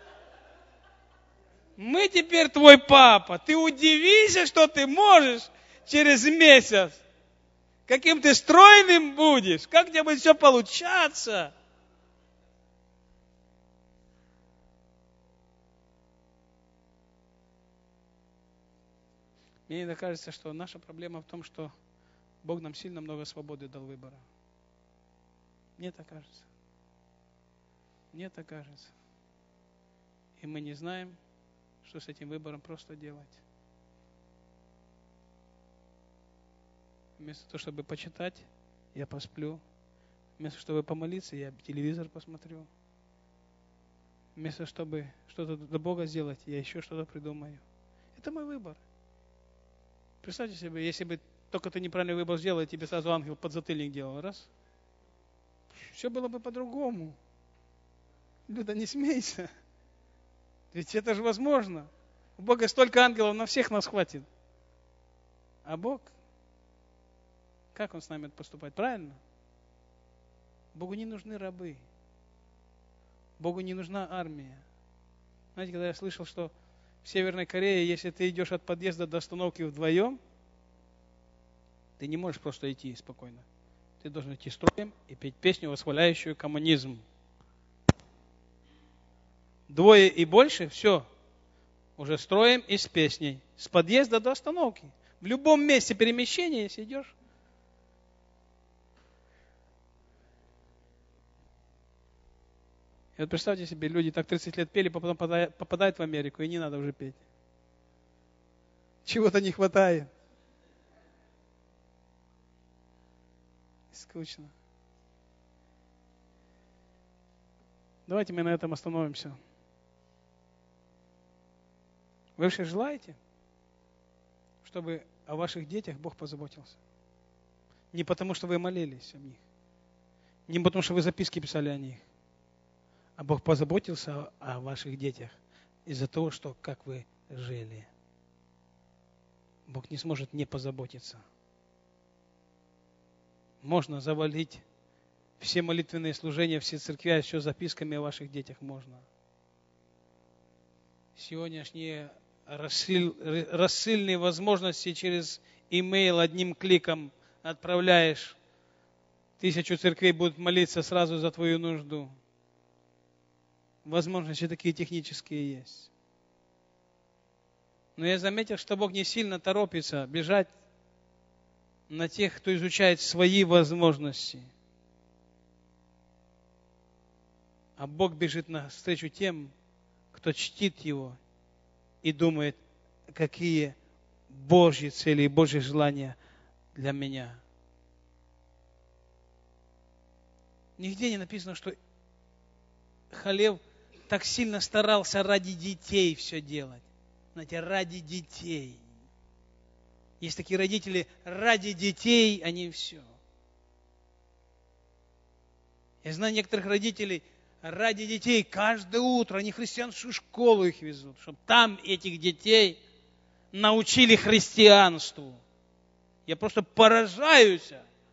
Мы теперь твой папа. Ты удивишься, что ты можешь через месяц. Каким ты стройным будешь, как у тебя будет все получаться. Мне иногда кажется, что наша проблема в том, что Бог нам сильно много свободы дал выбора. Мне так кажется. Мне так кажется. И мы не знаем, что с этим выбором просто делать. Вместо того, чтобы почитать, я посплю. Вместо того, чтобы помолиться, я телевизор посмотрю. Вместо того, чтобы что-то для Бога сделать, я еще что-то придумаю. Это мой выбор. Представьте себе, если бы только ты неправильный выбор сделал, и тебе сразу ангел подзатыльник делал. Раз. Все было бы по-другому. Люда, не смейся. Ведь это же возможно. У Бога столько ангелов, на всех нас хватит. А Бог, как Он с нами поступает? Правильно? Богу не нужны рабы. Богу не нужна армия. Знаете, когда я слышал, что в Северной Корее, если ты идешь от подъезда до остановки вдвоем, ты не можешь просто идти спокойно. Ты должен идти строем и петь песню, восхваляющую коммунизм. Двое и больше, все. Уже строем и с песней. С подъезда до остановки. В любом месте перемещения, если идешь. И вот представьте себе, люди так 30 лет пели, потом попадают в Америку, и не надо уже петь. Чего-то не хватает. Скучно. Давайте мы на этом остановимся. Вы вообще желаете, чтобы о ваших детях Бог позаботился? Не потому, что вы молились о них, не потому, что вы записки писали о них, а Бог позаботился о ваших детях из-за того, что как вы жили. Бог не сможет не позаботиться. Можно завалить все молитвенные служения, все церкви, все записками о ваших детях можно. Сегодняшние рассыльные возможности через имейл одним кликом отправляешь. 1000 церквей будут молиться сразу за твою нужду. Возможности такие технические есть. Но я заметил, что Бог не сильно торопится бежать на тех, кто изучает свои возможности. А Бог бежит навстречу тем, кто чтит Его и думает, какие Божьи цели и Божьи желания для меня. Нигде не написано, что Халев так сильно старался ради детей все делать. Знаете, ради детей. Есть такие родители, ради детей они все. Я знаю некоторых родителей, ради детей каждое утро они в христианскую школу их везут, чтобы там этих детей научили христианству. Я просто поражаюсь.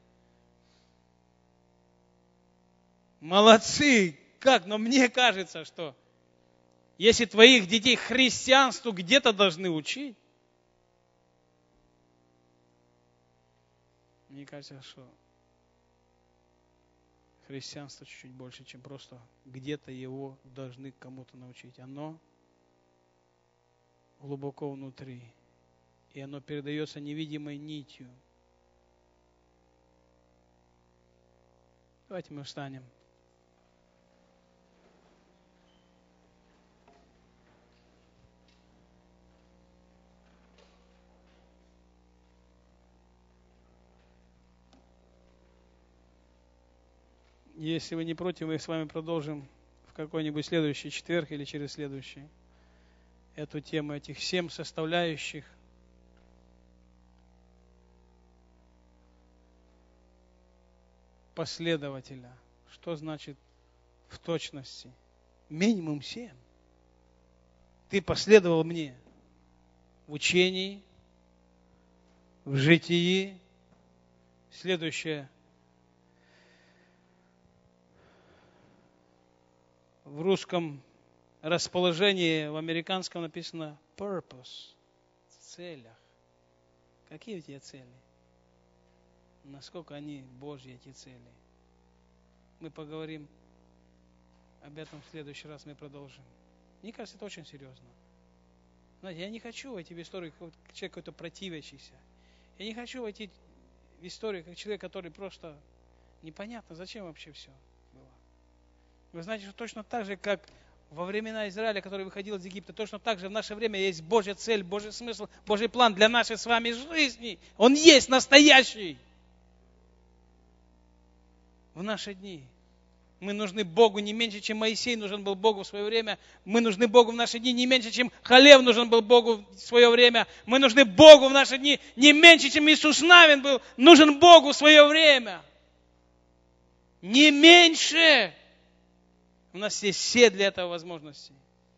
Молодцы! Как? Но мне кажется, что если твоих детей христианству где-то должны учить, мне кажется, что христианство чуть-чуть больше, чем просто где-то его должны кому-то научить. Оно глубоко внутри. И оно передается невидимой нитью. Давайте мы встанем. Если вы не против, мы с вами продолжим в какой-нибудь следующий четверг или через следующий эту тему, этих 7 составляющих последователя. Что значит в точности? Минимум 7. Ты последовал мне в учении, в житии. Следующее. В русском расположении, в американском написано purpose, в целях. Какие у тебя цели? Насколько они Божьи, эти цели? Мы поговорим об этом в следующий раз, мы продолжим. Мне кажется, это очень серьезно. Знаете, я не хочу войти в историю как человек какой-то противящийся. Я не хочу войти в историю как человек, который просто непонятно, зачем вообще все было. Вы знаете, что точно так же, как во времена Израиля, который выходил из Египта, точно так же в наше время есть Божья цель, Божий смысл, Божий план для нашей с вами жизни. Он есть настоящий. В наши дни. Мы нужны Богу не меньше, чем Моисей нужен был Богу в свое время. Мы нужны Богу в наши дни не меньше, чем Халев нужен был Богу в свое время. Мы нужны Богу в наши дни не меньше, чем Иисус Навин был нужен Богу в свое время. Не меньше. У нас есть все для этого возможности.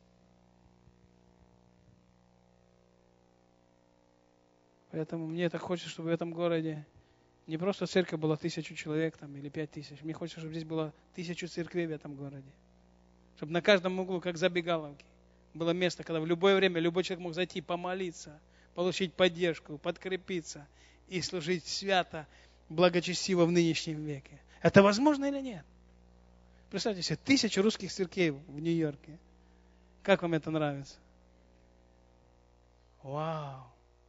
Поэтому мне так хочется, чтобы в этом городе не просто церковь была 1000 человек там, или 5000. Мне хочется, чтобы здесь было 1000 церквей в этом городе. Чтобы на каждом углу, как забегаловки, было место, когда в любое время любой человек мог зайти, помолиться, получить поддержку, подкрепиться и служить свято, благочестиво в нынешнем веке. Это возможно или нет? Представьте себе, 1000 русских церквей в Нью-Йорке. Как вам это нравится? Вау!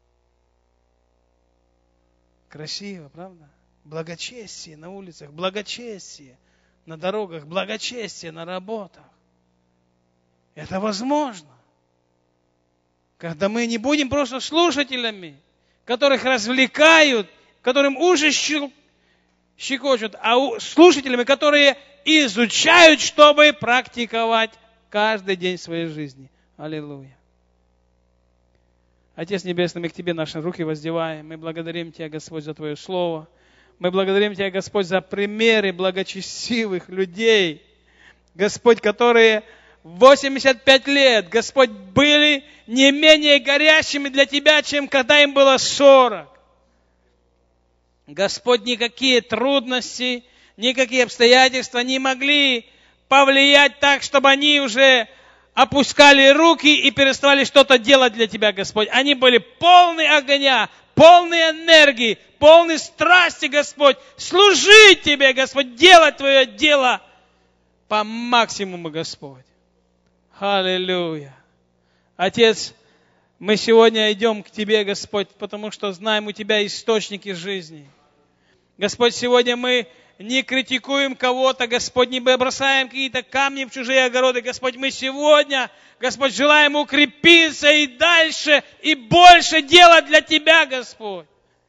Красиво, правда? Благочестие на улицах, благочестие на дорогах, благочестие на работах. Это возможно. Когда мы не будем просто слушателями, которых развлекают, которым уши щекочут, а слушателями, которые изучают, чтобы практиковать каждый день своей жизни. Аллилуйя. Отец Небесный, мы к Тебе наши руки воздеваем. Мы благодарим Тебя, Господь, за Твое Слово. Мы благодарим Тебя, Господь, за примеры благочестивых людей, Господь, которые 85 лет, Господь, были не менее горящими для Тебя, чем когда им было 40. Господь, никакие трудности, никакие обстоятельства не могли повлиять так, чтобы они уже опускали руки и переставали что-то делать для Тебя, Господь. Они были полны огня, полны энергии, полны страсти, Господь. Служить Тебе, Господь, делать Твое дело по максимуму, Господь. Аллилуйя. Отец, мы сегодня идем к Тебе, Господь, потому что знаем у Тебя источники жизни. Господь, сегодня мы не критикуем кого-то, Господь, не бросаем какие-то камни в чужие огороды. Господь, мы сегодня, Господь, желаем укрепиться и дальше, и больше делать для Тебя, Господь.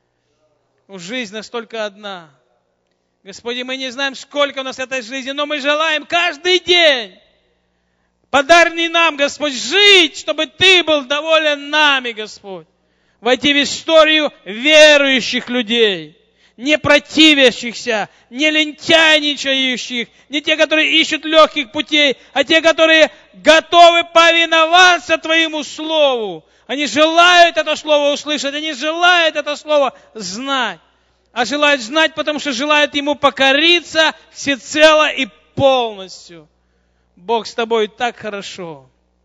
Жизнь настолько одна. Господи, мы не знаем, сколько у нас этой жизни, но мы желаем каждый день. Подари нам, Господь, жить, чтобы Ты был доволен нами, Господь. Войти в историю верующих людей. Не противящихся, не лентяйничающих, не те, которые ищут легких путей, а те, которые готовы повиноваться Твоему Слову. Они желают это Слово услышать, они желают это Слово знать. А желают знать, потому что желают Ему покориться всецело и полностью. Бог, с Тобой так хорошо,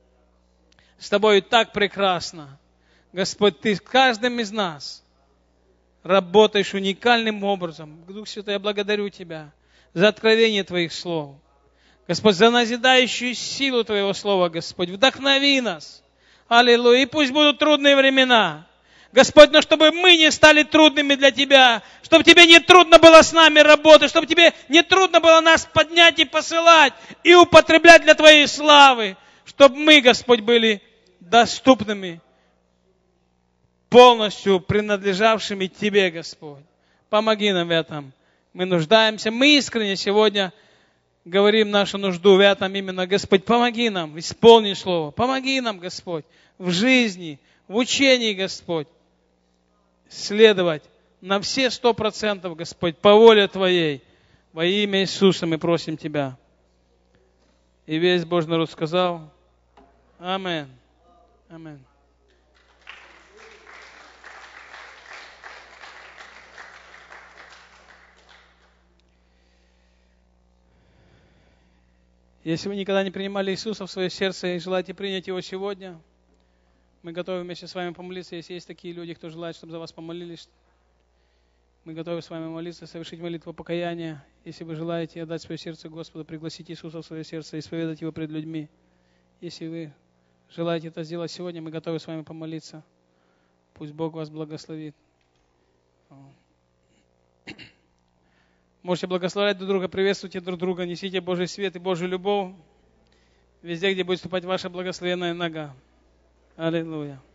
с Тобой так прекрасно. Господь, Ты с каждым из нас работаешь уникальным образом. Дух Святой, я благодарю Тебя за откровение Твоих слов. Господь, за назидающую силу Твоего Слова, Господь. Вдохнови нас. Аллилуйя. И пусть будут трудные времена. Господь, но чтобы мы не стали трудными для Тебя, чтобы Тебе не трудно было с нами работать, чтобы Тебе не трудно было нас поднять и посылать, и употреблять для Твоей славы, чтобы мы, Господь, были доступными, полностью принадлежавшими Тебе, Господь. Помоги нам в этом. Мы нуждаемся. Мы искренне сегодня говорим нашу нужду в этом именно. Господь, помоги нам исполнить Слово. Помоги нам, Господь, в жизни, в учении, Господь, следовать на все 100%, Господь, по воле Твоей. Во имя Иисуса мы просим Тебя. И весь Божий народ сказал: Аминь. Аминь. Если вы никогда не принимали Иисуса в свое сердце и желаете принять Его сегодня, мы готовы вместе с вами помолиться. Если есть такие люди, кто желает, чтобы за вас помолились, мы готовы с вами молиться, совершить молитву покаяния. Если вы желаете отдать свое сердце Господу, пригласить Иисуса в свое сердце и исповедать Его пред людьми. Если вы желаете это сделать сегодня, мы готовы с вами помолиться. Пусть Бог вас благословит. Можете благословлять друг друга, приветствуйте друг друга, несите Божий свет и Божью любовь. Везде, где будет ступать ваша благословенная нога. Аллилуйя.